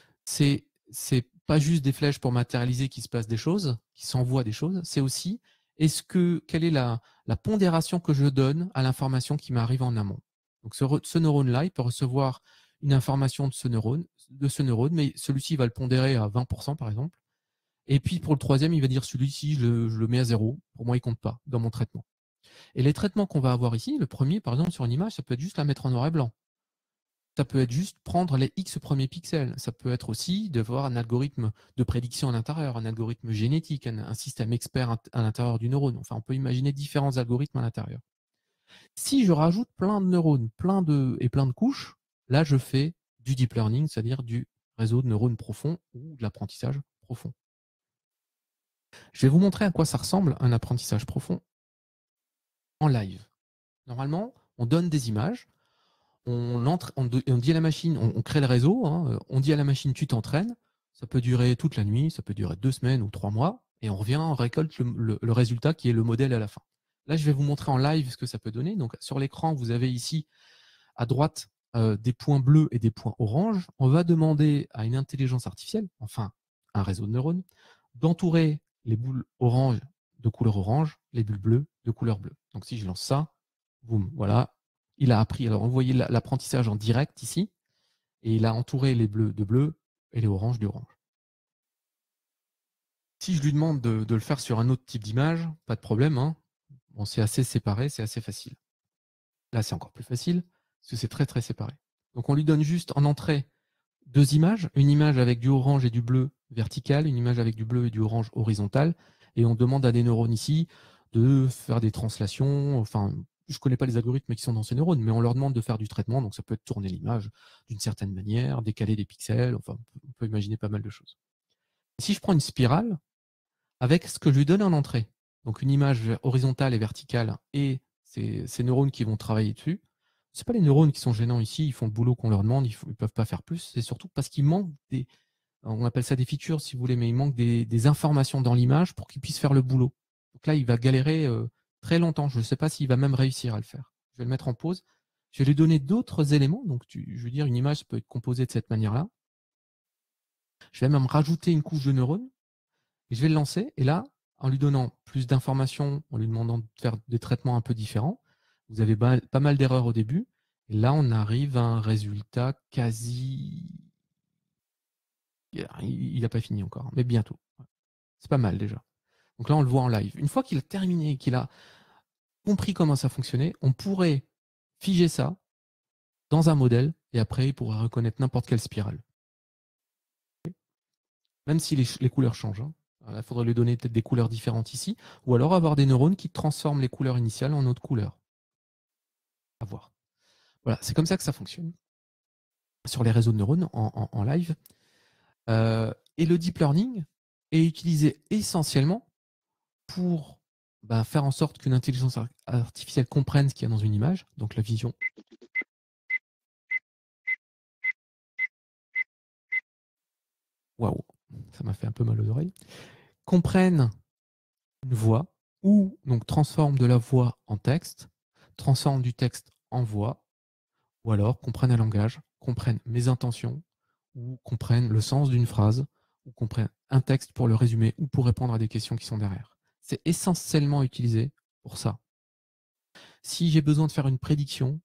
c'est pas juste des flèches pour matérialiser qu'il se passe des choses, qui s'envoient des choses, c'est aussi quelle est la pondération que je donne à l'information qui m'arrive en amont. Donc ce neurone-là, il peut recevoir une information de ce neurone, mais celui-ci va le pondérer à 20% par exemple. Et puis pour le troisième, il va dire celui-ci, je le mets à 0. Pour moi, il ne compte pas dans mon traitement. Et les traitements qu'on va avoir ici, le premier, par exemple, sur une image, ça peut être juste la mettre en noir et blanc. Ça peut être juste prendre les X premiers pixels. Ça peut être aussi de voir un algorithme de prédiction à l'intérieur, un algorithme génétique, un système expert à l'intérieur du neurone. Enfin, on peut imaginer différents algorithmes à l'intérieur. Si je rajoute plein de neurones, plein de couches, là, je fais du deep learning, c'est-à-dire du réseau de neurones profonds ou de l'apprentissage profond. Je vais vous montrer à quoi ça ressemble un apprentissage profond en live. Normalement, on donne des images, on dit à la machine, on crée le réseau, hein, on dit à la machine tu t'entraînes, ça peut durer toute la nuit, ça peut durer 2 semaines ou 3 mois, et on revient, on récolte le résultat qui est le modèle à la fin. Là, je vais vous montrer en live ce que ça peut donner. Donc, sur l'écran, vous avez ici à droite des points bleus et des points oranges. On va demander à une intelligence artificielle, enfin un réseau de neurones, d'entourer les boules orange de couleur orange, les bulles bleues de couleur bleue. Donc, si je lance ça, boum, voilà, il a appris. Alors, on voyait l'apprentissage en direct ici, et il a entouré les bleus de bleu et les oranges d'orange. Si je lui demande de le faire sur un autre type d'image, pas de problème, hein. Bon, c'est assez séparé, c'est assez facile. Là, c'est encore plus facile, parce que c'est très, très séparé. Donc, on lui donne juste en entrée 2 images, une image avec du orange et du bleu vertical, une image avec du bleu et du orange horizontal, et on demande à des neurones ici de faire des translations, enfin, je ne connais pas les algorithmes qui sont dans ces neurones, mais on leur demande de faire du traitement, donc ça peut être tourner l'image d'une certaine manière, décaler des pixels, enfin, on peut imaginer pas mal de choses. Et si je prends une spirale, avec ce que je lui donne en entrée, donc une image horizontale et verticale, et ces neurones qui vont travailler dessus, ce pas les neurones qui sont gênants ici, ils font le boulot qu'on leur demande, ils ne peuvent pas faire plus, c'est surtout parce qu'il manque on appelle ça des features si vous voulez, mais il manque des informations dans l'image pour qu'ils puissent faire le boulot. Donc là, il va galérer très longtemps, je ne sais pas s'il va même réussir à le faire. Je vais le mettre en pause, je vais lui donner d'autres éléments, donc je veux dire une image peut être composée de cette manière-là. Je vais même rajouter une couche de neurones, et je vais le lancer, et là, en lui donnant plus d'informations, en lui demandant de faire des traitements un peu différents, vous avez pas mal d'erreurs au début, et là, on arrive à un résultat quasi... Il n'a pas fini encore, mais bientôt. C'est pas mal déjà. Donc là, on le voit en live. Une fois qu'il a terminé, qu'il a compris comment ça fonctionnait, on pourrait figer ça dans un modèle, et après, il pourra reconnaître n'importe quelle spirale. Même si les couleurs changent, hein. Il faudrait lui donner peut-être des couleurs différentes ici, ou alors avoir des neurones qui transforment les couleurs initiales en autres couleurs. À voir. Voilà, c'est comme ça que ça fonctionne sur les réseaux de neurones en live. Et le deep learning est utilisé essentiellement pour faire en sorte qu'une intelligence artificielle comprenne ce qu'il y a dans une image, donc la vision. Waouh, ça m'a fait un peu mal aux oreilles. Comprenne une voix, ou donc transforme de la voix en texte, transforme du texte en voix, ou alors comprenne un langage, comprenne mes intentions, ou comprenne le sens d'une phrase, ou comprenne un texte pour le résumer, ou pour répondre à des questions qui sont derrière. C'est essentiellement utilisé pour ça. Si j'ai besoin de faire une prédiction,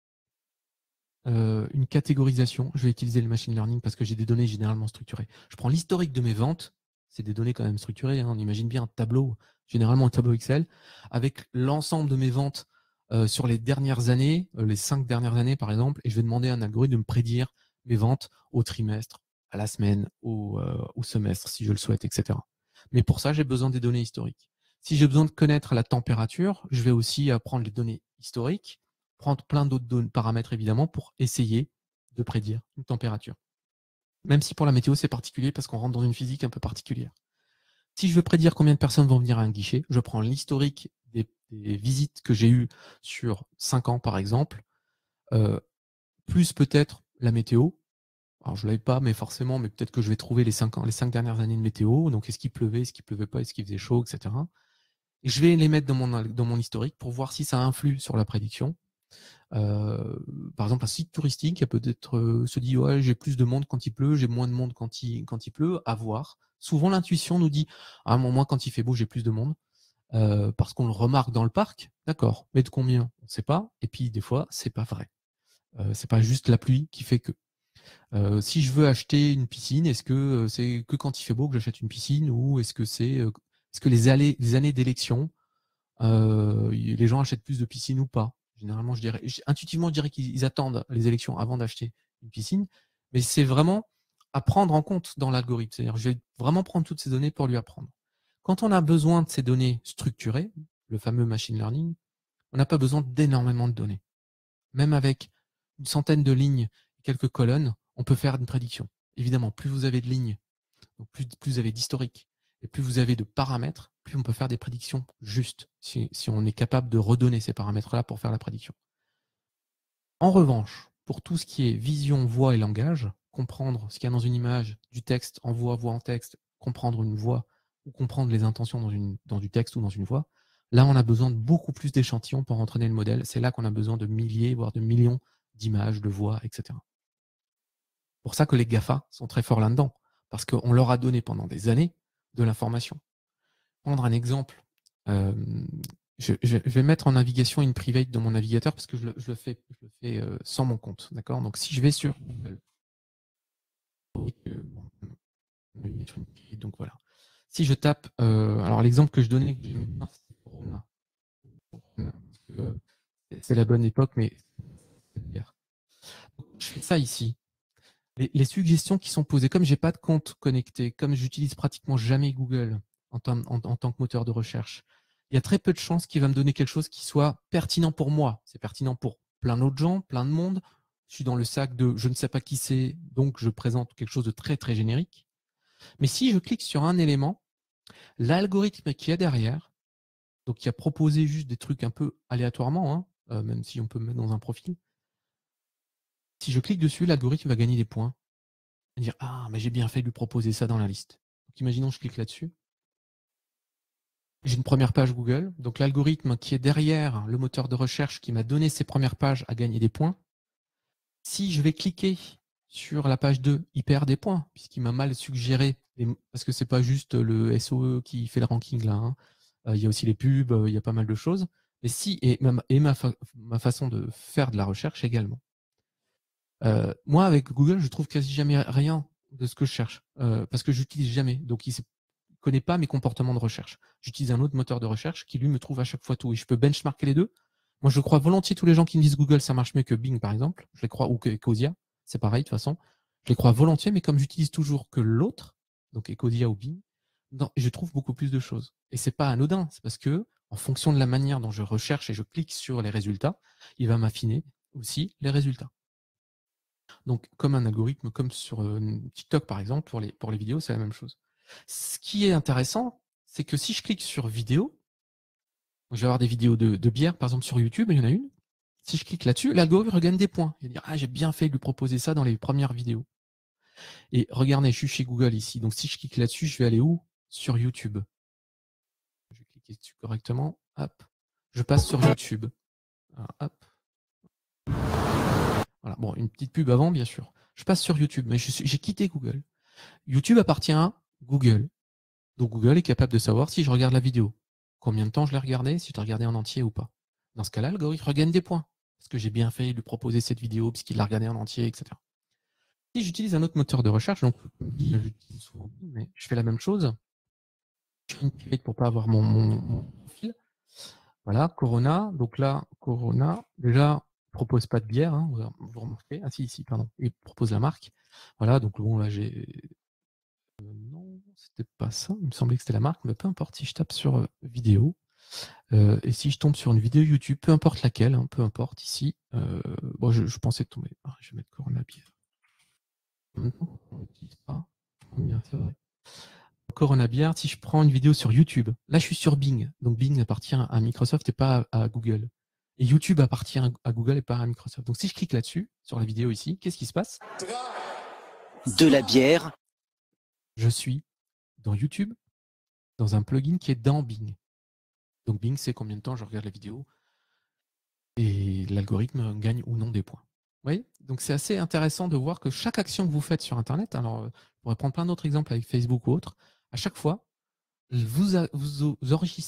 une catégorisation, je vais utiliser le machine learning parce que j'ai des données généralement structurées. Je prends l'historique de mes ventes, c'est des données quand même structurées, hein. On imagine bien un tableau, généralement un tableau Excel, avec l'ensemble de mes ventes sur les dernières années, les 5 dernières années par exemple, et je vais demander à un algorithme de me prédire mes ventes au trimestre, à la semaine, au semestre, si je le souhaite, etc. Mais pour ça, j'ai besoin des données historiques. Si j'ai besoin de connaître la température, je vais aussi prendre les données historiques, prendre plein d'autres paramètres évidemment pour essayer de prédire une température. Même si pour la météo, c'est particulier parce qu'on rentre dans une physique un peu particulière. Si je veux prédire combien de personnes vont venir à un guichet, je prends l'historique des visites que j'ai eues sur 5 ans par exemple, plus peut-être la météo. Alors je ne l'avais pas, mais forcément, mais peut-être que je vais trouver les 5 dernières années de météo. Donc est-ce qu'il pleuvait, est-ce qu'il pleuvait pas, est-ce qu'il faisait chaud, etc. Et je vais les mettre dans mon historique pour voir si ça influe sur la prédiction. Par exemple, un site touristique, il peut-être se dit ouais, j'ai plus de monde quand il pleut, j'ai moins de monde quand il pleut, à voir. Souvent l'intuition nous dit ah moi quand il fait beau j'ai plus de monde. parce qu'on le remarque dans le parc, d'accord, mais de combien? On ne sait pas. Et puis des fois, c'est pas vrai. C'est pas juste la pluie qui fait que. Si je veux acheter une piscine, est-ce que c'est que quand il fait beau que j'achète une piscine, ou est-ce que les années d'élection, les gens achètent plus de piscines ou pas? Généralement, intuitivement, je dirais qu'ils attendent les élections avant d'acheter une piscine, mais c'est vraiment à prendre en compte dans l'algorithme. C'est-à-dire, je vais vraiment prendre toutes ces données pour lui apprendre. Quand on a besoin de ces données structurées, le fameux machine learning, on n'a pas besoin d'énormément de données. Même avec une centaine de lignes et quelques colonnes, on peut faire une prédiction. Évidemment, plus vous avez de lignes, donc plus vous avez d'historique, et plus vous avez de paramètres, plus on peut faire des prédictions justes, si on est capable de redonner ces paramètres-là pour faire la prédiction. En revanche, pour tout ce qui est vision, voix et langage, comprendre ce qu'il y a dans une image, du texte en voix, voix en texte, comprendre une voix, ou comprendre les intentions dans du texte ou dans une voix, là, on a besoin de beaucoup plus d'échantillons pour entraîner le modèle. C'est là qu'on a besoin de milliers, voire de millions d'images, de voix, etc. C'est pour ça que les GAFA sont très forts là-dedans, parce qu'on leur a donné pendant des années de l'information. Prendre un exemple, je vais mettre en navigation in private dans mon navigateur, parce que je le fais sans mon compte. D'accord? Donc si je vais sur Google, donc voilà. Si je tape, alors l'exemple que je donnais, c'est Corona. C'est la bonne époque, mais je fais ça ici. Les suggestions qui sont posées, comme je n'ai pas de compte connecté, comme j'utilise pratiquement jamais Google en tant que moteur de recherche, il y a très peu de chances qu'il va me donner quelque chose qui soit pertinent pour moi. C'est pertinent pour plein d'autres gens, plein de monde. Je suis dans le sac de je ne sais pas qui c'est, donc je présente quelque chose de très très générique. Mais si je clique sur un élément, l'algorithme qui est derrière, donc qui a proposé juste des trucs un peu aléatoirement, hein, même si on peut me mettre dans un profil, si je clique dessus, l'algorithme va gagner des points. Et dire ah, mais j'ai bien fait de lui proposer ça dans la liste. Donc imaginons je clique là-dessus. J'ai une première page Google, donc l'algorithme qui est derrière le moteur de recherche qui m'a donné ces premières pages a gagné des points. Si je vais cliquer sur la page 2, il perd des points, puisqu'il m'a mal suggéré, parce que c'est pas juste le SOE qui fait le ranking là, hein. Il y a aussi les pubs, il y a pas mal de choses. Mais ma façon de faire de la recherche également. Moi, avec Google, je trouve quasi jamais rien de ce que je cherche, parce que j'utilise jamais. Donc, il ne connaît pas mes comportements de recherche. J'utilise un autre moteur de recherche qui, lui, me trouve à chaque fois tout. Et je peux benchmarker les deux. Moi, je crois volontiers tous les gens qui me disent Google, ça marche mieux que Bing, par exemple. Je les crois, ou que Ecosia. C'est pareil, de toute façon. Je les crois volontiers, mais comme j'utilise toujours que l'autre, donc Ecosia ou Bing, je trouve beaucoup plus de choses. Et c'est pas anodin. C'est parce que, en fonction de la manière dont je recherche et je clique sur les résultats, il va m'affiner aussi les résultats. Donc, comme un algorithme, comme sur TikTok, par exemple, pour les vidéos, c'est la même chose. Ce qui est intéressant, c'est que si je clique sur vidéo, je vais avoir des vidéos de bière, par exemple, sur YouTube, il y en a une. Si je clique là-dessus, l'algorithme regagne des points. Il va dire, ah, j'ai bien fait de lui proposer ça dans les premières vidéos. Et regardez, je suis chez Google ici. Donc, si je clique là-dessus, je vais aller où? Sur YouTube. Je vais cliquer dessus correctement. Hop. Je passe sur YouTube. Alors, hop. Voilà. Bon, une petite pub avant, bien sûr. Je passe sur YouTube, mais j'ai quitté Google. YouTube appartient à Google. Donc Google est capable de savoir si je regarde la vidéo, combien de temps je l'ai regardée, si je l'ai regardée en entier ou pas. Dans ce cas-là, l'algorithme regagne des points, parce que j'ai bien fait de lui proposer cette vidéo, puisqu'il l'a regardée en entier, etc. Si j'utilise un autre moteur de recherche, donc j'utilise souvent, mais je fais la même chose. Je fais une private pour ne pas avoir mon profil. Voilà, Corona. Donc là, Corona, déjà, il ne propose pas de bière, hein, vous remarquez. Ah si, ici, pardon. Il propose la marque. Voilà, donc bon, là, j'ai... non, c'était pas ça. Il me semblait que c'était la marque, mais peu importe. Si je tape sur vidéo, et si je tombe sur une vidéo YouTube, peu importe laquelle, hein, peu importe ici. Bon, je pensais tomber. Ah, je vais mettre Corona bière. On n'utilise pas. C'est vrai. Corona bière, si je prends une vidéo sur YouTube, là je suis sur Bing, donc Bing appartient à Microsoft et pas à Google. Et YouTube appartient à Google et pas à Microsoft. Donc si je clique là-dessus, sur la vidéo ici, qu'est-ce qui se passe? De la bière. Je suis dans YouTube, dans un plugin qui est dans Bing. Donc Bing, c'est combien de temps je regarde la vidéo et l'algorithme gagne ou non des points. Vous voyez? Donc c'est assez intéressant de voir que chaque action que vous faites sur Internet, alors je pourrais prendre plein d'autres exemples avec Facebook ou autres, à chaque fois, vous enrichissez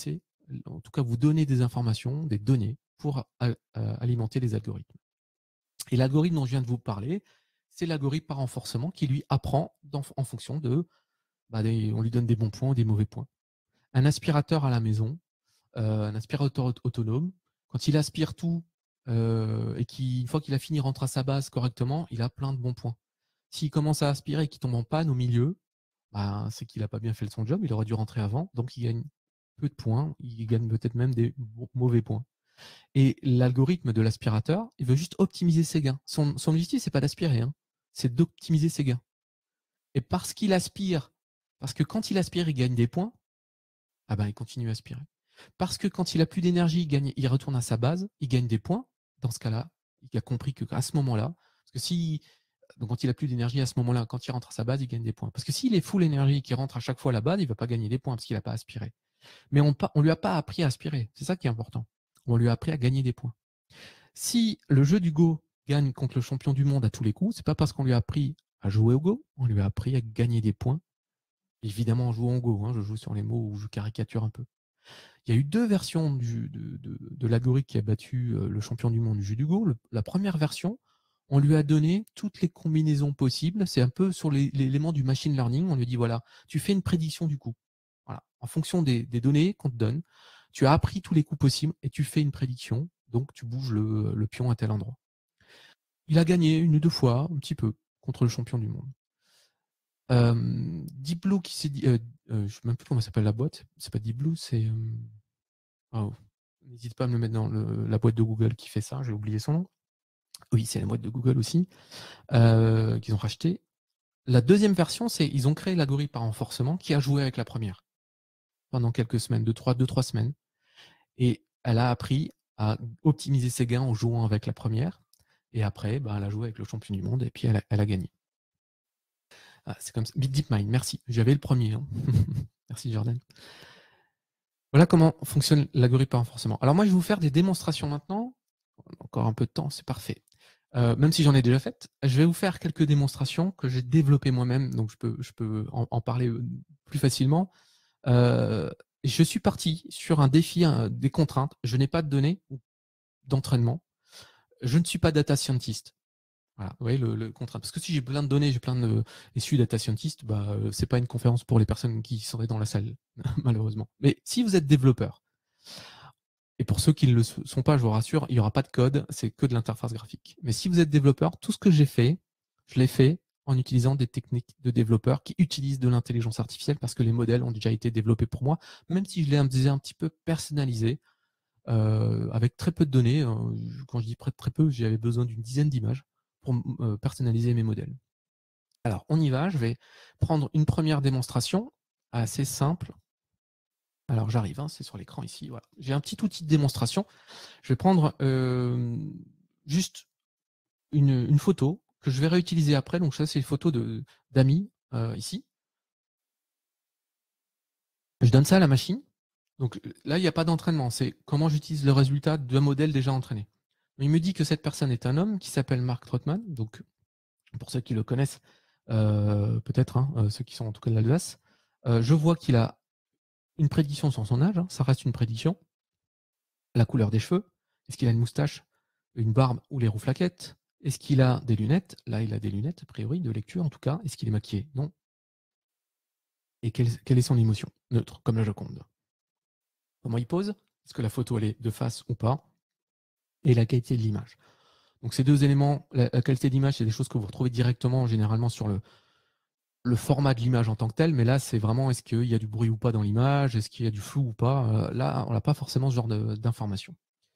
en tout cas vous donner des informations, des données pour alimenter les algorithmes. Et l'algorithme dont je viens de vous parler, c'est l'algorithme par renforcement qui lui apprend en fonction de, on lui donne des bons points ou des mauvais points. Un aspirateur à la maison, un aspirateur autonome, quand il aspire tout et qu'une fois qu'il a fini, rentre à sa base correctement, il a plein de bons points. S'il commence à aspirer et qu'il tombe en panne au milieu, c'est qu'il n'a pas bien fait son job, il aurait dû rentrer avant, donc il gagne peu de points, il gagne peut-être même des mauvais points. Et l'algorithme de l'aspirateur, il veut juste optimiser ses gains. Son objectif, c'est pas d'aspirer, c'est d'optimiser ses gains. Et parce qu'il aspire, parce que quand il aspire, il gagne des points, il continue à aspirer. Parce que quand il a plus d'énergie, il retourne à sa base, il gagne des points. Dans ce cas-là, il a compris qu'à ce moment-là, parce que donc quand il a plus d'énergie à ce moment-là, quand il rentre à sa base, il gagne des points. Parce que s'il est full énergie et qu'il rentre à chaque fois à la base, il ne va pas gagner des points parce qu'il n'a pas aspiré. Mais on ne lui a pas appris à aspirer. C'est ça qui est important. On lui a appris à gagner des points. Si le jeu du Go gagne contre le champion du monde à tous les coups, c'est pas parce qu'on lui a appris à jouer au Go, on lui a appris à gagner des points. Évidemment en jouant au Go, je joue sur les mots où je caricature un peu. Il y a eu 2 versions de l'algorithme qui a battu le champion du monde du jeu du Go. La première version, on lui a donné toutes les combinaisons possibles. C'est un peu sur l'élément du machine learning. On lui dit, voilà, tu fais une prédiction du coup. Voilà. En fonction des données qu'on te donne, tu as appris tous les coups possibles et tu fais une prédiction. Donc, tu bouges le pion à tel endroit. Il a gagné 1 ou 2 fois, un petit peu, contre le champion du monde. Deep Blue qui s'est dit... je ne sais même plus comment s'appelle la boîte. C'est pas Deep Blue, c'est... N'hésite pas à me le mettre dans la boîte de Google qui fait ça, j'ai oublié son nom. Oui, c'est la boîte de Google aussi, qu'ils ont racheté. La deuxième version, c'est ils ont créé l'algorithme par renforcement qui a joué avec la première pendant quelques semaines, 2-3 semaines. Et elle a appris à optimiser ses gains en jouant avec la première. Et après, elle a joué avec le champion du monde et puis elle a gagné. C'est comme ça. DeepMind, merci. J'avais le premier. Merci Jordan. Voilà comment fonctionne l'algorithme par renforcement. Alors moi, je vais vous faire des démonstrations maintenant. Encore un peu de temps, c'est parfait. Même si j'en ai déjà fait, je vais vous faire quelques démonstrations que j'ai développées moi-même, donc je peux en parler plus facilement. Je suis parti sur un défi, des contraintes. Je n'ai pas de données d'entraînement. Je ne suis pas data scientist. Voilà, vous voyez le contrainte. Parce que si j'ai plein de données, j'ai plein de issues data scientist, c'est pas une conférence pour les personnes qui seraient dans la salle, malheureusement. Mais si vous êtes développeur, et pour ceux qui ne le sont pas, je vous rassure, il n'y aura pas de code, c'est que de l'interface graphique. Mais si vous êtes développeur, tout ce que j'ai fait, je l'ai fait en utilisant des techniques de développeurs qui utilisent de l'intelligence artificielle parce que les modèles ont déjà été développés pour moi, même si je les ai un petit peu personnalisés, avec très peu de données. Quand je dis très peu, j'avais besoin d'une dizaine d'images pour personnaliser mes modèles. Alors, on y va. Je vais prendre une première démonstration assez simple. Alors, j'arrive, c'est sur l'écran ici. Voilà. J'ai un petit outil de démonstration. Je vais prendre juste une photo que je vais réutiliser après. Donc, ça, c'est une photo d'amis ici. Je donne ça à la machine. Donc là, il n'y a pas d'entraînement. C'est comment j'utilise le résultat d'un modèle déjà entraîné. Il me dit que cette personne est un homme qui s'appelle Mark Trotman. Donc, pour ceux qui le connaissent, peut-être, ceux qui sont en tout cas de l'Alsace, je vois qu'il a une prédiction sur son âge. Ça reste une prédiction. La couleur des cheveux. Est-ce qu'il a une moustache, une barbe ou les rouflaquettes? Est-ce qu'il a des lunettes? Là, il a des lunettes, a priori, de lecture en tout cas. Est-ce qu'il est maquillé? Non. Et quelle est son émotion? Neutre, comme la Joconde. Comment il pose? Est-ce que la photo elle est de face ou pas? Et la qualité de l'image. Donc ces 2 éléments, la qualité d'image, c'est des choses que vous retrouvez directement généralement sur le format de l'image en tant que tel, mais là c'est vraiment est-ce qu'il y a du bruit ou pas dans l'image, est-ce qu'il y a du flou ou pas. Là, on n'a pas forcément ce genre d'informations.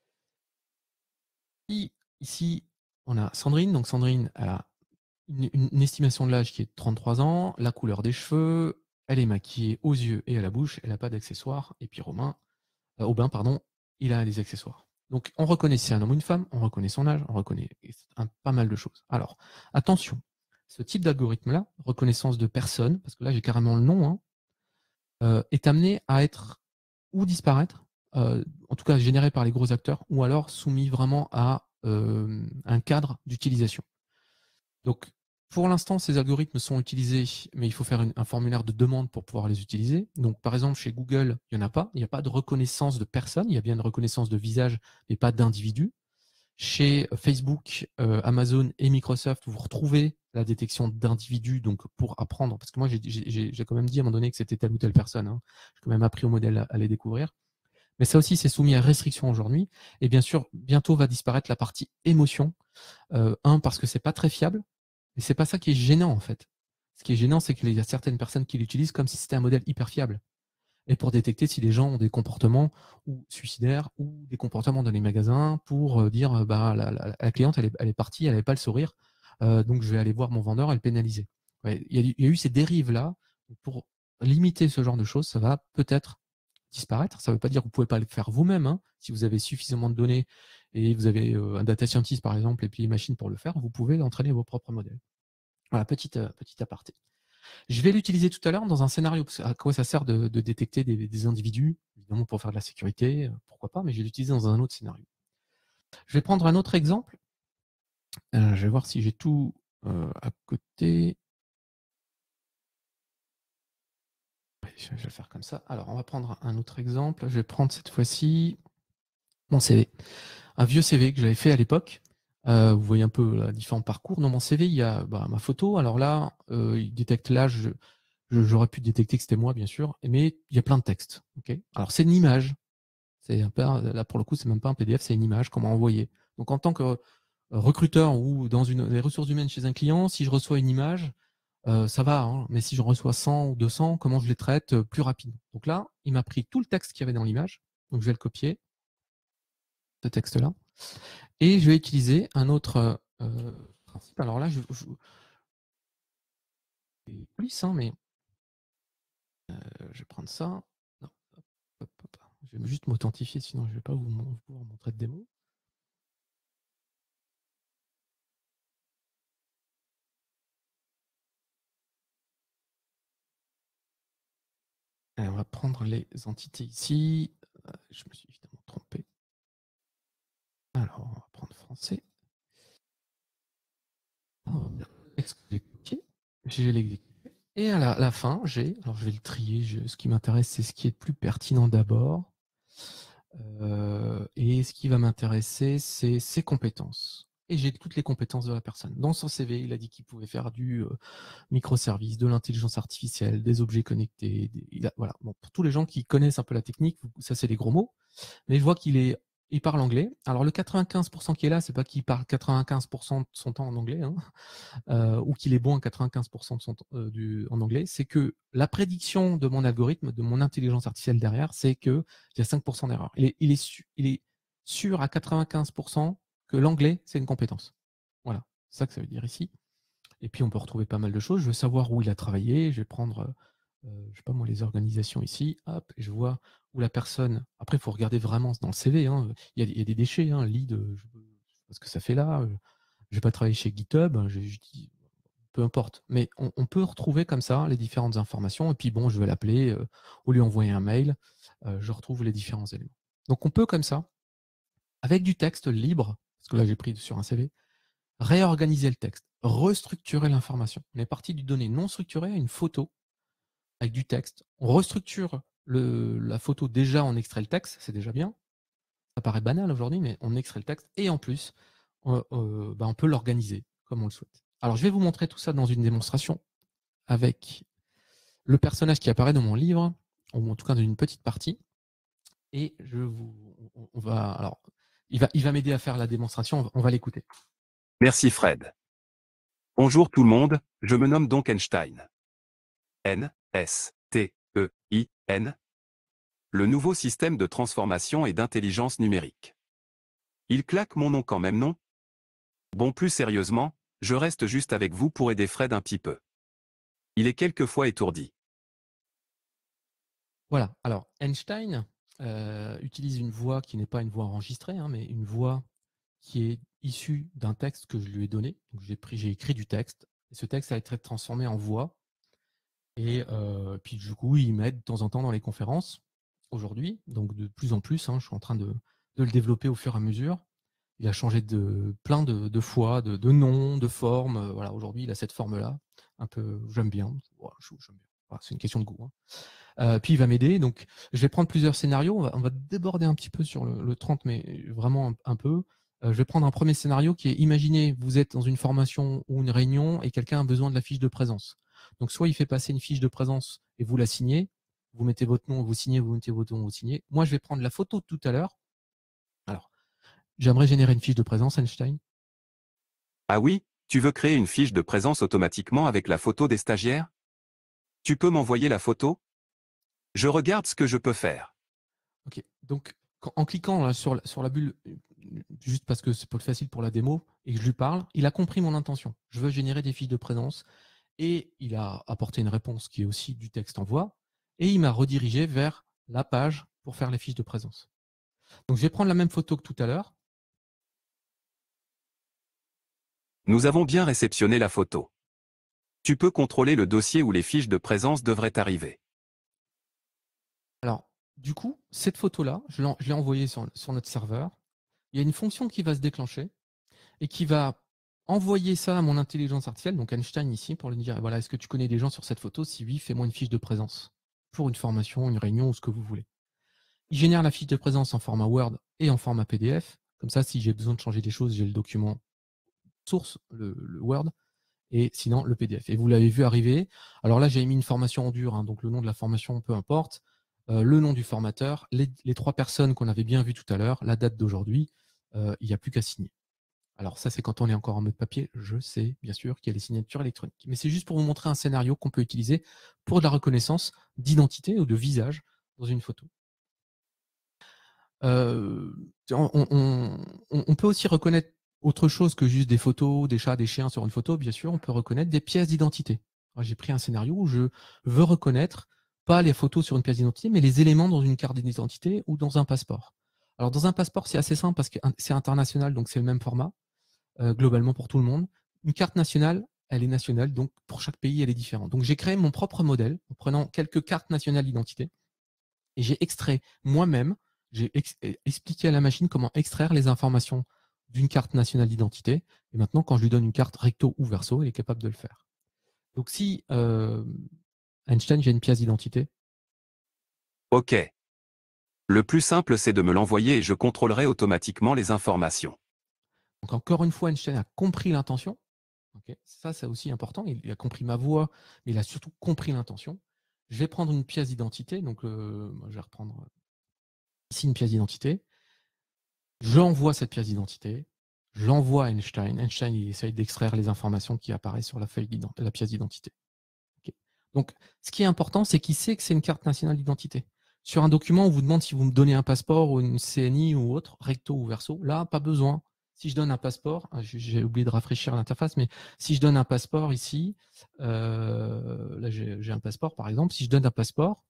Ici, on a Sandrine. Donc Sandrine, elle a une estimation de l'âge qui est de 33 ans, la couleur des cheveux, elle est maquillée aux yeux et à la bouche, elle n'a pas d'accessoires. Et puis Aubin, il a des accessoires. Donc, on reconnaît si c'est un homme ou une femme, on reconnaît son âge, on reconnaît pas mal de choses. Alors, attention, ce type d'algorithme-là, reconnaissance de personne, parce que là, j'ai carrément le nom, est amené à être ou disparaître, en tout cas généré par les gros acteurs, ou alors soumis vraiment à un cadre d'utilisation. Donc, Pour l'instant, ces algorithmes sont utilisés, mais il faut faire un formulaire de demande pour pouvoir les utiliser. Donc, par exemple, chez Google, il n'y en a pas. Il n'y a pas de reconnaissance de personne. Il y a bien une reconnaissance de visage, mais pas d'individu. Chez Facebook, Amazon et Microsoft, vous retrouvez la détection d'individus, donc pour apprendre, parce que moi, j'ai quand même dit à un moment donné que c'était telle ou telle personne. Hein. J'ai quand même appris au modèle à les découvrir. Mais ça aussi, c'est soumis à restriction aujourd'hui. Et bien sûr, bientôt va disparaître la partie émotion. Parce que c'est pas très fiable. Mais c'est pas ça qui est gênant, en fait. Ce qui est gênant, c'est qu'il y a certaines personnes qui l'utilisent comme si c'était un modèle hyper fiable. Et pour détecter si les gens ont des comportements ou suicidaires ou des comportements dans les magasins pour dire la cliente, elle est partie, elle n'avait pas le sourire, donc je vais aller voir mon vendeur et le pénaliser. Ouais, il y a eu ces dérives-là. Pour limiter ce genre de choses, ça va peut-être disparaître. Ça ne veut pas dire que vous ne pouvez pas le faire vous-même. Hein. Si vous avez suffisamment de données et vous avez un data scientist, par exemple, et puis une machine pour le faire, vous pouvez entraîner vos propres modèles. Voilà, petit aparté. Je vais l'utiliser tout à l'heure dans un scénario. À quoi ça sert de détecter des individus? Évidemment, pour faire de la sécurité, pourquoi pas, mais je vais l'utiliser dans un autre scénario. Je vais prendre un autre exemple. Je vais voir si j'ai tout à côté. Je vais le faire comme ça. Alors, on va prendre un autre exemple. Je vais prendre cette fois-ci mon CV. Un vieux CV que j'avais fait à l'époque. Vous voyez un peu la différents parcours. Dans mon CV, il y a ma photo. Alors là, il détecte l'âge. J'aurais pu détecter que c'était moi, bien sûr, mais il y a plein de textes. Okay, alors, c'est une image. Là, pour le coup, c'est même pas un PDF, c'est une image qu'on m'a envoyée. Donc, en tant que recruteur ou dans les ressources humaines chez un client, si je reçois une image, ça va, hein, mais si j'en reçois 100 ou 200, comment je les traite plus rapidement? Donc là, il m'a pris tout le texte qu'il y avait dans l'image. Donc, je vais le copier, ce texte-là. Et je vais utiliser un autre principe. Alors là, je police, hein, mais je vais prendre ça. Non, hop. Je vais juste m'authentifier, sinon je ne vais pas vous pouvoir montrer de démo. Allez, on va prendre les entités ici. Je me suis évidemment trompé. Alors, on va prendre français. Je vais l'exécuter. Et à la fin, alors je vais le trier. Ce qui m'intéresse, c'est ce qui est le plus pertinent d'abord. Et ce qui va m'intéresser, c'est ses compétences. Et j'ai toutes les compétences de la personne. Dans son CV, il a dit qu'il pouvait faire du microservice, de l'intelligence artificielle, des objets connectés. Voilà. Bon, pour tous les gens qui connaissent un peu la technique, ça c'est des gros mots. Mais je vois qu'il parle anglais. Alors le 95% qui est là, c'est pas qu'il parle 95% de son temps en anglais, hein, ou qu'il est bon à 95% de son temps en anglais. C'est que la prédiction de mon algorithme, de mon intelligence artificielle derrière, c'est qu'il y a 5% d'erreur. Il est sûr à 95% que l'anglais, c'est une compétence. Voilà, c'est ça que ça veut dire ici. Et puis on peut retrouver pas mal de choses. Je veux savoir où il a travaillé. Je vais prendre je sais pas moi, les organisations ici, hop, et je vois où la personne. Après, il faut regarder vraiment dans le CV. Hein. Il y a des déchets, hein, lead, je sais pas ce que ça fait là. Je vais pas travailler chez GitHub, peu importe. Mais on peut retrouver comme ça les différentes informations. Et puis bon, je vais l'appeler ou lui envoyer un mail. Je retrouve les différents éléments. Donc on peut comme ça, avec du texte libre, parce que là j'ai pris sur un CV, réorganiser le texte, restructurer l'information. On est parti du données non structurées à une photo avec du texte. On restructure la photo déjà en extrait le texte, c'est déjà bien. Ça paraît banal aujourd'hui, mais on extrait le texte et en plus, on peut l'organiser comme on le souhaite. Alors, je vais vous montrer tout ça dans une démonstration avec le personnage qui apparaît dans mon livre, ou en tout cas dans une petite partie. Et il va m'aider à faire la démonstration, on va l'écouter. Merci Fred. Bonjour tout le monde, je me nomme donc Einstein. N-S-T-E-I-N. Le nouveau système de transformation et d'intelligence numérique. Il claque mon nom quand même, non? Bon, plus sérieusement, je reste juste avec vous pour aider Fred un petit peu. Il est quelquefois étourdi. Voilà, alors Einstein utilise une voix qui n'est pas une voix enregistrée, hein, mais une voix qui est issue d'un texte que je lui ai donné. Donc j'ai écrit du texte, et ce texte a été transformé en voix. Et puis du coup, il m'aide de temps en temps dans les conférences aujourd'hui, donc de plus en plus, hein, je suis en train de le développer au fur et à mesure. Il a changé plein de fois, de nom, de forme. Voilà, aujourd'hui, il a cette forme-là. Un peu, j'aime bien. Voilà, j'aime bien. Voilà, c'est une question de goût, hein. Puis il va m'aider. Donc, je vais prendre plusieurs scénarios. On va déborder un petit peu sur le 30, mais vraiment un peu. Je vais prendre un premier scénario qui est, imaginez, vous êtes dans une formation ou une réunion et quelqu'un a besoin de la fiche de présence. Donc, soit il fait passer une fiche de présence et vous la signez, vous mettez votre nom, vous signez, vous mettez votre nom, vous signez. Moi, je vais prendre la photo de tout à l'heure. Alors, j'aimerais générer une fiche de présence, Einstein. Ah oui, tu veux créer une fiche de présence automatiquement avec la photo des stagiaires? Tu peux m'envoyer la photo? Je regarde ce que je peux faire. Ok, donc en cliquant là, sur la bulle, juste parce que c'est pas facile pour la démo, et que je lui parle, il a compris mon intention. Je veux générer des fiches de présence, et il a apporté une réponse qui est aussi du texte en voix, et il m'a redirigé vers la page pour faire les fiches de présence. Donc je vais prendre la même photo que tout à l'heure. Nous avons bien réceptionné la photo. Tu peux contrôler le dossier où les fiches de présence devraient arriver. Alors, du coup, cette photo-là, je l'ai envoyée sur notre serveur. Il y a une fonction qui va se déclencher et qui va envoyer ça à mon intelligence artificielle, donc Einstein ici, pour lui dire, voilà, est-ce que tu connais des gens sur cette photo? Si oui, fais-moi une fiche de présence pour une formation, une réunion ou ce que vous voulez. Il génère la fiche de présence en format Word et en format PDF. Comme ça, si j'ai besoin de changer des choses, j'ai le document source, le Word, et sinon le PDF. Et vous l'avez vu arriver. Alors là, j'ai mis une formation en dur, hein, donc le nom de la formation, peu importe. Le nom du formateur, les 3 personnes qu'on avait bien vues tout à l'heure, la date d'aujourd'hui, il n'y a plus qu'à signer. Alors ça, c'est quand on est encore en mode papier. Je sais, bien sûr, qu'il y a les signatures électroniques. Mais c'est juste pour vous montrer un scénario qu'on peut utiliser pour de la reconnaissance d'identité ou de visage dans une photo. On peut aussi reconnaître autre chose que juste des photos, des chats, des chiens sur une photo. Bien sûr, on peut reconnaître des pièces d'identité. J'ai pris un scénario où je veux reconnaître pas les photos sur une pièce d'identité, mais les éléments dans une carte d'identité ou dans un passeport. Alors dans un passeport, c'est assez simple parce que c'est international, donc c'est le même format. Globalement pour tout le monde. Une carte nationale, elle est nationale, donc pour chaque pays, elle est différente. Donc j'ai créé mon propre modèle en prenant quelques cartes nationales d'identité et j'ai extrait moi-même, j'ai expliqué à la machine comment extraire les informations d'une carte nationale d'identité. Et maintenant, quand je lui donne une carte recto ou verso, elle est capable de le faire. Donc si Einstein, j'ai une pièce d'identité. OK. Le plus simple, c'est de me l'envoyer et je contrôlerai automatiquement les informations. Donc encore une fois, Einstein a compris l'intention. Okay. Ça, c'est aussi important. Il a compris ma voix, mais il a surtout compris l'intention. Je vais prendre une pièce d'identité. Donc, je vais reprendre ici une pièce d'identité. J'envoie cette pièce d'identité. Je l'envoie à Einstein. Einstein, il essaye d'extraire les informations qui apparaissent sur la feuille la pièce d'identité. Okay. Donc, ce qui est important, c'est qu'il sait que c'est une carte nationale d'identité. Sur un document, on vous demande si vous me donnez un passeport ou une CNI ou autre, recto ou verso. Là, pas besoin. Si je donne un passeport, j'ai oublié de rafraîchir l'interface, mais si je donne un passeport ici, là j'ai un passeport par exemple, si je donne un passeport,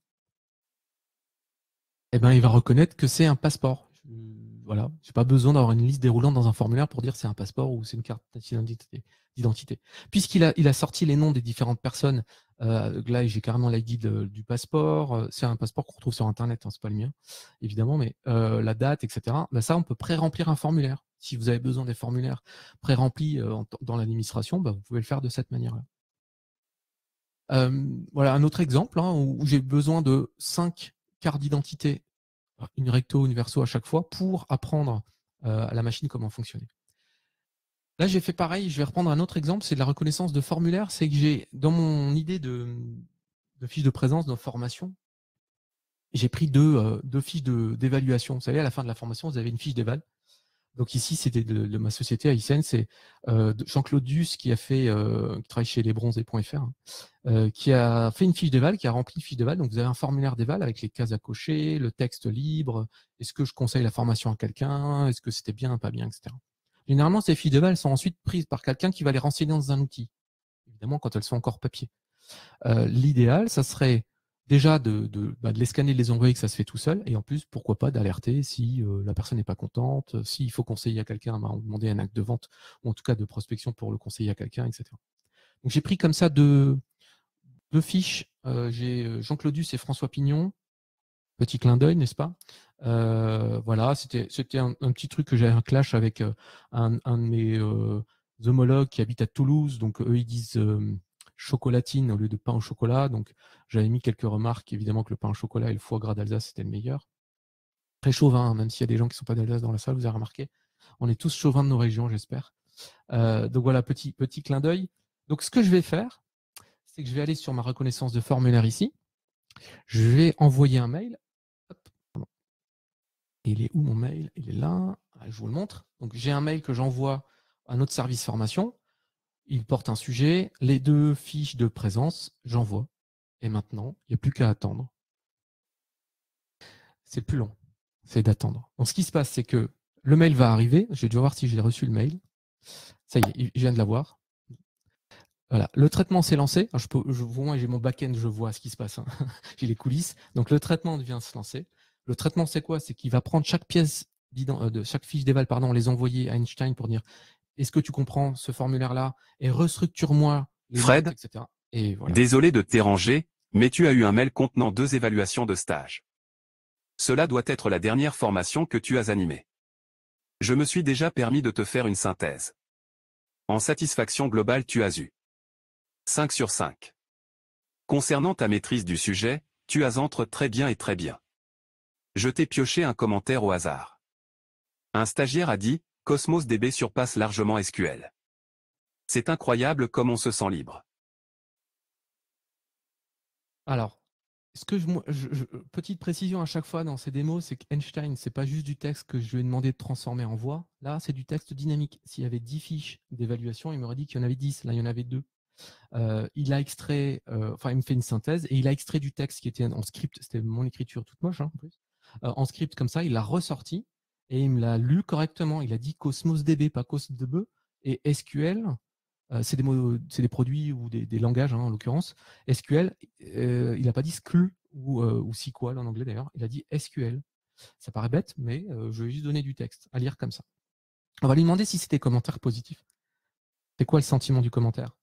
eh ben, il va reconnaître que c'est un passeport. Voilà, je n'ai pas besoin d'avoir une liste déroulante dans un formulaire pour dire c'est un passeport ou c'est une carte d'identité. Puisqu'il a sorti les noms des différentes personnes, là j'ai carrément l'ID du passeport, c'est un passeport qu'on retrouve sur Internet, hein, c'est pas le mien, évidemment, mais la date, etc. Là, ça, on peut pré-remplir un formulaire. Si vous avez besoin des formulaires pré-remplis dans l'administration, vous pouvez le faire de cette manière-là. Voilà un autre exemple hein, où j'ai besoin de 5 cartes d'identité, une recto, une verso à chaque fois, pour apprendre à la machine comment fonctionner. Là, j'ai fait pareil, je vais reprendre un autre exemple, c'est de la reconnaissance de formulaire. C'est que j'ai, dans mon idée de fiche de présence, de formation, j'ai pris deux fiches d'évaluation. Vous savez, à la fin de la formation, vous avez une fiche d'éval. Donc ici, c'était de ma société AICN, c'est Jean-Claude Duss qui travaille chez lesbronzés.fr, qui a fait une fiche d'éval, qui a rempli une fiche d'éval. Donc vous avez un formulaire d'éval avec les cases à cocher, le texte libre, est-ce que je conseille la formation à quelqu'un, est-ce que c'était bien, pas bien, etc. Généralement, ces fiches d'éval sont ensuite prises par quelqu'un qui va les renseigner dans un outil, évidemment quand elles sont encore papier. L'idéal, ça serait déjà de les scanner, de les envoyer, que ça se fait tout seul, et en plus, pourquoi pas d'alerter si la personne n'est pas contente, s'il faut conseiller à quelqu'un, on demander un acte de vente, ou en tout cas de prospection pour le conseiller à quelqu'un, etc. Donc j'ai pris comme ça deux fiches, j'ai Jean-Claude Duss et François Pignon, petit clin d'œil, n'est-ce pas? Voilà, c'était un petit truc que j'avais un clash avec un de mes homologues qui habite à Toulouse. Donc, eux, ils disent chocolatine au lieu de pain au chocolat. Donc, j'avais mis quelques remarques, évidemment, que le pain au chocolat et le foie gras d'Alsace, c'était le meilleur. Très chauvin, même s'il y a des gens qui ne sont pas d'Alsace dans la salle, vous avez remarqué. On est tous chauvins de nos régions, j'espère. Donc, voilà, petit clin d'œil. Donc, ce que je vais faire, c'est que je vais aller sur ma reconnaissance de formulaire ici. Je vais envoyer un mail. Hop. Il est où mon mail? Il est là. Je vous le montre. Donc, j'ai un mail que j'envoie à notre service formation. Il porte un sujet. Les 2 fiches de présence, j'envoie. Et maintenant, il n'y a plus qu'à attendre. C'est plus long. C'est d'attendre. Donc, ce qui se passe, c'est que le mail va arriver. Je vais déjà voir si j'ai reçu le mail. Ça y est, je viens de l'avoir. Voilà. Le traitement s'est lancé. Alors, j'ai mon back-end, je vois ce qui se passe. Hein. J'ai les coulisses. Donc, le traitement vient de se lancer. Le traitement, c'est quoi? C'est qu'il va prendre chaque pièce de chaque fiche d'éval, les envoyer à Einstein pour dire est-ce que tu comprends ce formulaire-là et restructure-moi les Fred, notes, etc. Et voilà. Désolé de te déranger, mais tu as eu un mail contenant 2 évaluations de stage. Cela doit être la dernière formation que tu as animée. Je me suis déjà permis de te faire une synthèse. En satisfaction globale, tu as eu 5 sur 5. Concernant ta maîtrise du sujet, tu as entre très bien et très bien. Je t'ai pioché un commentaire au hasard. Un stagiaire a dit « Cosmos DB surpasse largement SQL ». C'est incroyable comme on se sent libre. Alors, petite précision à chaque fois dans ces démos, c'est qu'Einstein, ce n'est pas juste du texte que je lui ai demandé de transformer en voix. Là, c'est du texte dynamique. S'il y avait 10 fiches d'évaluation, il m'aurait dit qu'il y en avait 10. Là, il y en avait 2. Il a extrait, il me fait une synthèse et il a extrait du texte qui était en script. C'était mon écriture toute moche, hein, en plus. En script comme ça, il l'a ressorti et il me l'a lu correctement. Il a dit Cosmos DB, pas CosDB. Et SQL, c'est des produits ou des langages, hein, en l'occurrence. SQL, il n'a pas dit SQL ou SQL en anglais d'ailleurs. Il a dit SQL. Ça paraît bête, mais je vais juste donner du texte à lire comme ça. On va lui demander si c'était commentaire positif. C'est quoi le sentiment du commentaire?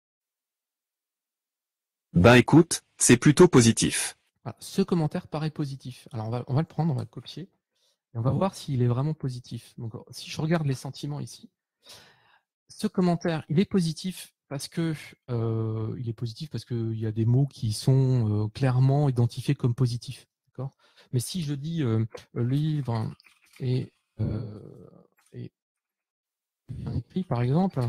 Ben écoute, c'est plutôt positif. Voilà, ce commentaire paraît positif. Alors on va le prendre, on va le copier. Et on va voir s'il est vraiment positif. Donc, si je regarde les sentiments ici, ce commentaire, il est positif parce que il y a des mots qui sont clairement identifiés comme positifs. D'accord. Mais si je dis livre et bien écrit, par exemple,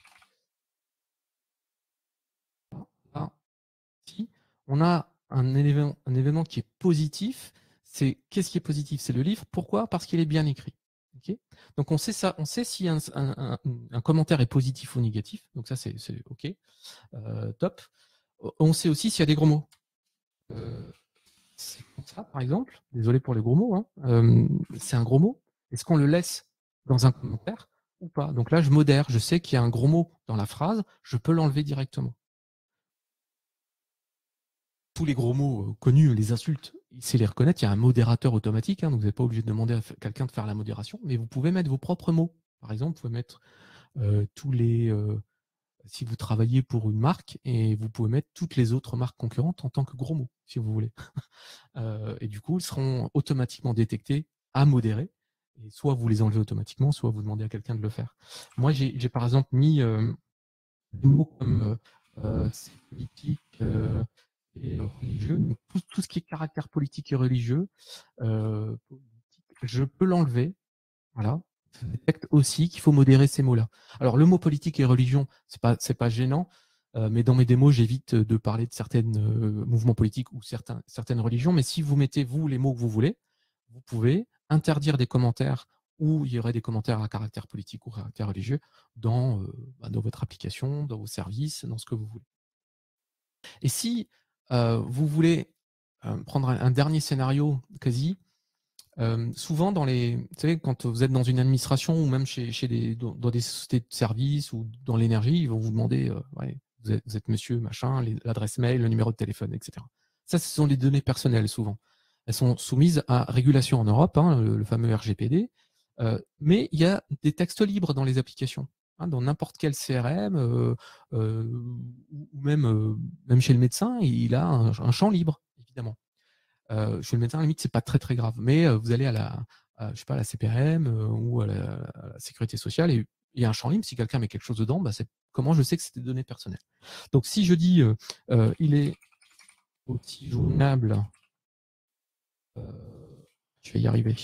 là, ici, on a un événement qui est positif. C'est qu'est-ce qui est positif? C'est le livre. Pourquoi? Parce qu'il est bien écrit. Okay. Donc on sait ça, on sait si un commentaire est positif ou négatif. Donc ça c'est ok, top. On sait aussi s'il y a des gros mots. C'est comme ça, par exemple. Désolé pour les gros mots. Hein. C'est un gros mot. Est-ce qu'on le laisse dans un commentaire ou pas? Donc là je modère. Je sais qu'il y a un gros mot dans la phrase. Je peux l'enlever directement. Tous les gros mots connus, les insultes, il sait les reconnaître. Il y a un modérateur automatique, hein, donc vous n'êtes pas obligé de demander à quelqu'un de faire la modération, mais vous pouvez mettre vos propres mots. Par exemple, vous pouvez mettre si vous travaillez pour une marque, et vous pouvez mettre toutes les autres marques concurrentes en tant que gros mots, si vous voulez. Et du coup, ils seront automatiquement détectés à modérer. Et soit vous les enlevez automatiquement, soit vous demandez à quelqu'un de le faire. Moi, j'ai par exemple mis des mots comme politique, et religieux, donc tout ce qui est caractère politique et religieux, je peux l'enlever. Voilà. Ça détecte aussi qu'il faut modérer ces mots-là. Alors le mot politique et religion, c'est pas gênant, mais dans mes démos, j'évite de parler de certains mouvements politiques ou certaines religions. Mais si vous mettez vous les mots que vous voulez, vous pouvez interdire des commentaires où il y aurait des commentaires à caractère politique ou à caractère religieux dans votre application, dans vos services, dans ce que vous voulez. Et si vous voulez prendre un dernier scénario quasi, souvent vous savez, quand vous êtes dans une administration ou même dans des sociétés de services ou dans l'énergie, ils vont vous demander vous êtes monsieur, machin, l'adresse mail, le numéro de téléphone, etc. Ça, ce sont les données personnelles souvent. Elles sont soumises à régulation en Europe, hein, le fameux RGPD, mais il y a des textes libres dans les applications. Dans n'importe quel CRM ou même chez le médecin, il a un champ libre, évidemment. chez le médecin, à la limite, c'est pas très très grave. Mais vous allez je sais pas, à la CPRM ou à la Sécurité sociale et il y a un champ libre. Si quelqu'un met quelque chose dedans, c'est comment je sais que c'est des données personnelles. Donc si je dis il est aussi joignable, je vais y arriver.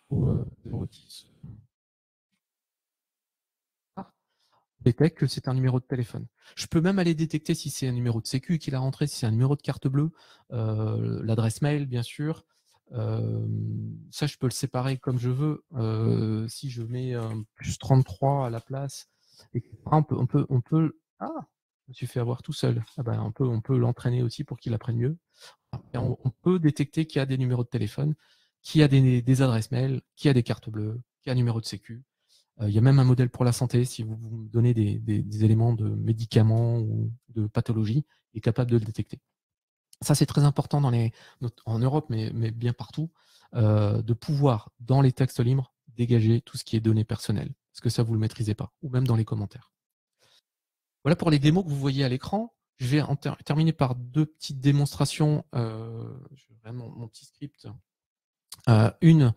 Détecte que c'est un numéro de téléphone. Je peux même aller détecter si c'est un numéro de sécu qu'il a rentré, si c'est un numéro de carte bleue, l'adresse mail, bien sûr. Ça, je peux le séparer comme je veux. Si je mets plus 33 à la place, et on peut. Ah, je me suis fait avoir tout seul. Ah ben, on peut l'entraîner aussi pour qu'il apprenne mieux. Et on peut détecter qu'il y a des numéros de téléphone, qu'il y a des adresses mail, qu'il y a des cartes bleues, qu'il y a un numéro de sécu. Il y a même un modèle pour la santé, si vous me donnez des éléments de médicaments ou de pathologie, il est capable de le détecter. Ça, c'est très important en Europe, mais bien partout, de pouvoir, dans les textes libres, dégager tout ce qui est données personnelles, parce que ça, vous ne le maîtrisez pas, ou même dans les commentaires. Voilà pour les démos que vous voyez à l'écran. Je vais terminer par deux petites démonstrations. Je vais vraiment mon petit script. On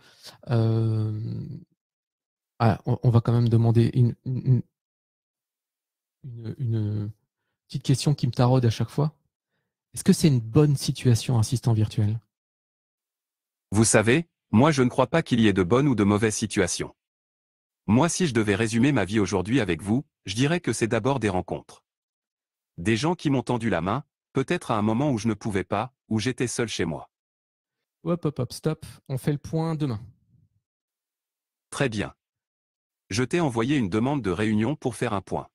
va quand même demander une petite question qui me taraude à chaque fois. Est-ce que c'est une bonne situation, assistant virtuel? Vous savez, moi je ne crois pas qu'il y ait de bonnes ou de mauvaises situations. Moi, si je devais résumer ma vie aujourd'hui avec vous, je dirais que c'est d'abord des rencontres. Des gens qui m'ont tendu la main, peut-être à un moment où je ne pouvais pas, où j'étais seul chez moi. Hop, stop. On fait le point demain. Très bien. Je t'ai envoyé une demande de réunion pour faire un point.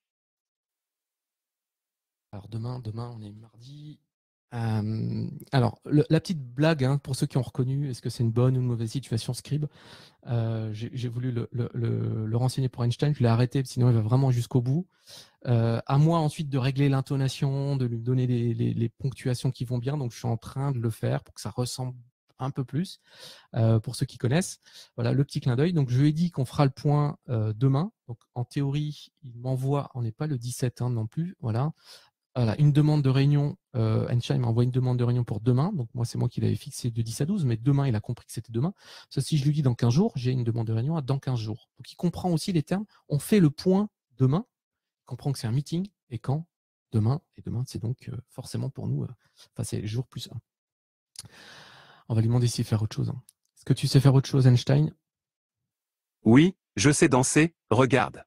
Alors demain, on est mardi. Alors, la petite blague, pour ceux qui ont reconnu, est-ce que c'est une bonne ou une mauvaise situation, Scribe? J'ai voulu le renseigner pour Einstein, je l'ai arrêté, sinon il va vraiment jusqu'au bout. À moi ensuite de régler l'intonation, de lui donner les ponctuations qui vont bien, donc je suis en train de le faire pour que ça ressemble un peu plus, pour ceux qui connaissent. Voilà, le petit clin d'œil. Donc je lui ai dit qu'on fera le point demain. Donc en théorie, il m'envoie, on n'est pas le 17 non plus, voilà. Voilà, une demande de réunion. Einstein m'envoie une demande de réunion pour demain. Donc, moi, c'est moi qui l'avais fixé de 10 à 12, mais demain, il a compris que c'était demain. Ça, si je lui dis dans 15 jours, j'ai une demande de réunion à dans 15 jours. Donc, il comprend aussi les termes. On fait le point demain. Il comprend que c'est un meeting et quand demain. Et demain, c'est donc forcément pour nous, c'est jour plus 1. On va lui demander s'il sait faire autre chose. Est-ce que tu sais faire autre chose, Einstein? Oui, je sais danser, regarde.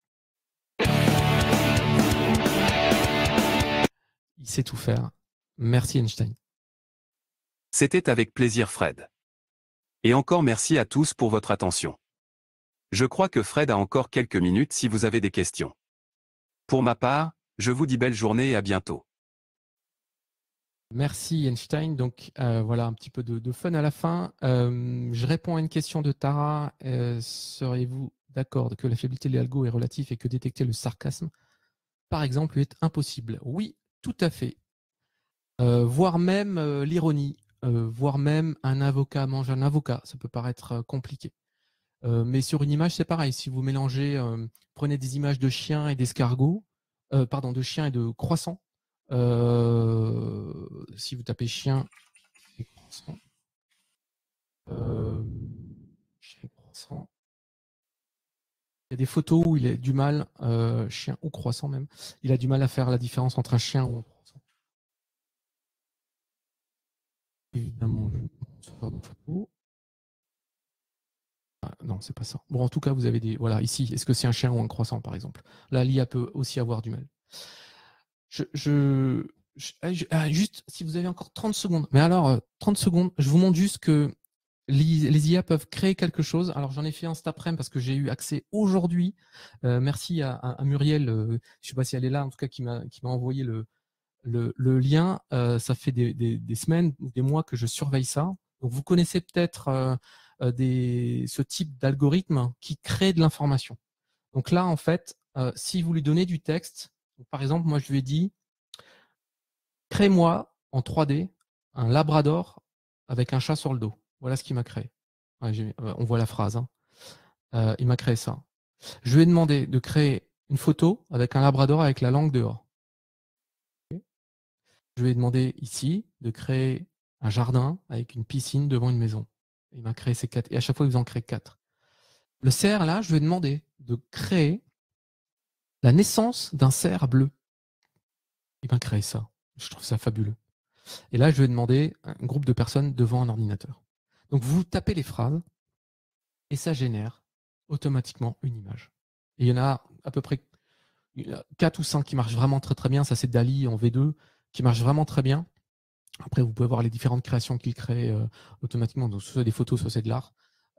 Il sait tout faire. Merci, Einstein. C'était avec plaisir, Fred. Et encore merci à tous pour votre attention. Je crois que Fred a encore quelques minutes si vous avez des questions. Pour ma part, je vous dis belle journée et à bientôt. Merci Einstein. Donc voilà un petit peu de fun à la fin. Je réponds à une question de Tara. Seriez-vous d'accord que la fiabilité de l'algo est relative et que détecter le sarcasme, par exemple, est impossible? Oui, tout à fait. Voire même l'ironie, voire même un avocat mange un avocat, ça peut paraître compliqué. Mais sur une image, c'est pareil. Si vous mélangez, prenez des images de chiens et d'escargots, de chiens et de croissants. Si vous tapez chien et croissant, chien et croissant, il y a des photos où il a du mal, chien ou croissant même, il a du mal à faire la différence entre un chien ou un croissant. Évidemment, je vais faire des photos. Non, c'est pas ça. Bon, en tout cas, vous avez des. Voilà, ici, est-ce que c'est un chien ou un croissant, par exemple? Là, l'IA peut aussi avoir du mal. Juste, si vous avez encore 30 secondes. Mais alors, 30 secondes, je vous montre juste que les IA peuvent créer quelque chose. Alors, j'en ai fait un cet après-midi parce que j'ai eu accès aujourd'hui. Merci à Muriel, je ne sais pas si elle est là, en tout cas, qui m'a envoyé le lien. Ça fait des semaines ou des mois que je surveille ça. Donc, vous connaissez peut-être ce type d'algorithme qui crée de l'information. Donc là, en fait, si vous lui donnez du texte, par exemple, moi, je lui ai dit, crée-moi en 3D un labrador avec un chat sur le dos. Voilà ce qu'il m'a créé. On voit la phrase. Il m'a créé ça. Je lui ai demandé de créer une photo avec un labrador avec la langue dehors. Okay. Je lui ai demandé ici de créer un jardin avec une piscine devant une maison. Il m'a créé ces 4. Et à chaque fois, il vous en crée 4. Le cerf, là, je lui ai demandé de créer la naissance d'un cerf bleu. Il m'a créé ça. Je trouve ça fabuleux. Et là, je lui ai demandé un groupe de personnes devant un ordinateur. Donc, vous tapez les phrases et ça génère automatiquement une image. Et il y en a à peu près 4 ou 5 qui marchent vraiment très très bien. Ça, c'est Dali en V2 qui marche vraiment très bien. Après, vous pouvez voir les différentes créations qu'il crée automatiquement. Donc, soit des photos, soit c'est de l'art.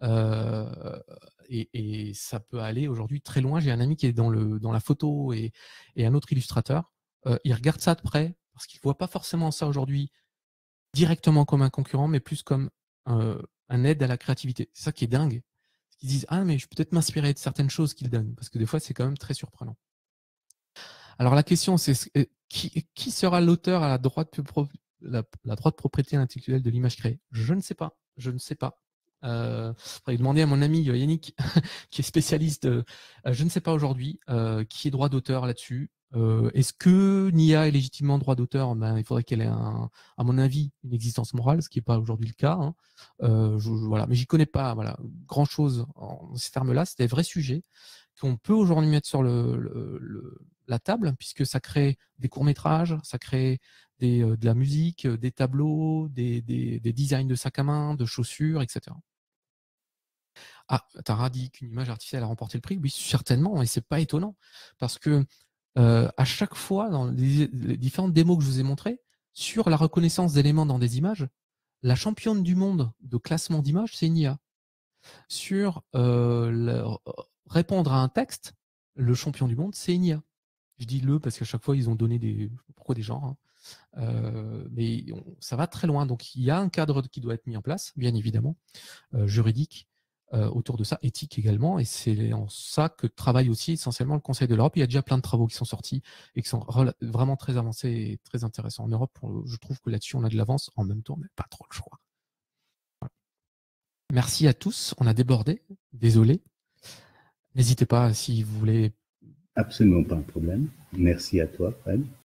Et ça peut aller aujourd'hui très loin. J'ai un ami qui est dans la photo et un autre illustrateur. Il regarde ça de près parce qu'il ne voit pas forcément ça aujourd'hui directement comme un concurrent, mais plus comme un aide à la créativité. C'est ça qui est dingue. Ils disent « Ah, mais je peux peut-être m'inspirer de certaines choses qu'il donne. » Parce que des fois, c'est quand même très surprenant. Alors, la question, c'est qui sera l'auteur à la droite propriété intellectuelle de l'image créée? Je ne sais pas. Je ne sais pas. Il faudrait demander à mon ami Yannick, qui est spécialiste. Je ne sais pas aujourd'hui qui est droit d'auteur là-dessus. Est-ce que Nia est légitimement droit d'auteur? Il faudrait qu'elle ait, à mon avis, une existence morale, ce qui n'est pas aujourd'hui le cas. Hein. Voilà. Mais j'y connais pas grand-chose en ces termes-là. C'est des vrais sujets qu'on peut aujourd'hui mettre sur la table, puisque ça crée des courts-métrages, ça crée de la musique, des tableaux, des designs de sacs à main, de chaussures, etc. Ah, Tara dit qu'une image artificielle a remporté le prix. Oui, certainement, et c'est pas étonnant, parce que à chaque fois, dans les différentes démos que je vous ai montrées, sur la reconnaissance d'éléments dans des images, la championne du monde de classement d'images, c'est une IA. Sur répondre à un texte, le champion du monde, c'est une IA. Je dis le parce qu'à chaque fois, ils ont donné des genres. Hein. Mais ça va très loin. Donc, il y a un cadre qui doit être mis en place, bien évidemment, juridique, autour de ça, éthique également. Et c'est en ça que travaille aussi essentiellement le Conseil de l'Europe. Il y a déjà plein de travaux qui sont sortis et qui sont vraiment très avancés et très intéressants. En Europe, je trouve que là-dessus, on a de l'avance. En même temps, mais pas trop le choix. Voilà. Merci à tous. On a débordé. Désolé. N'hésitez pas si vous voulez. Absolument pas un problème. Merci à toi, Fred.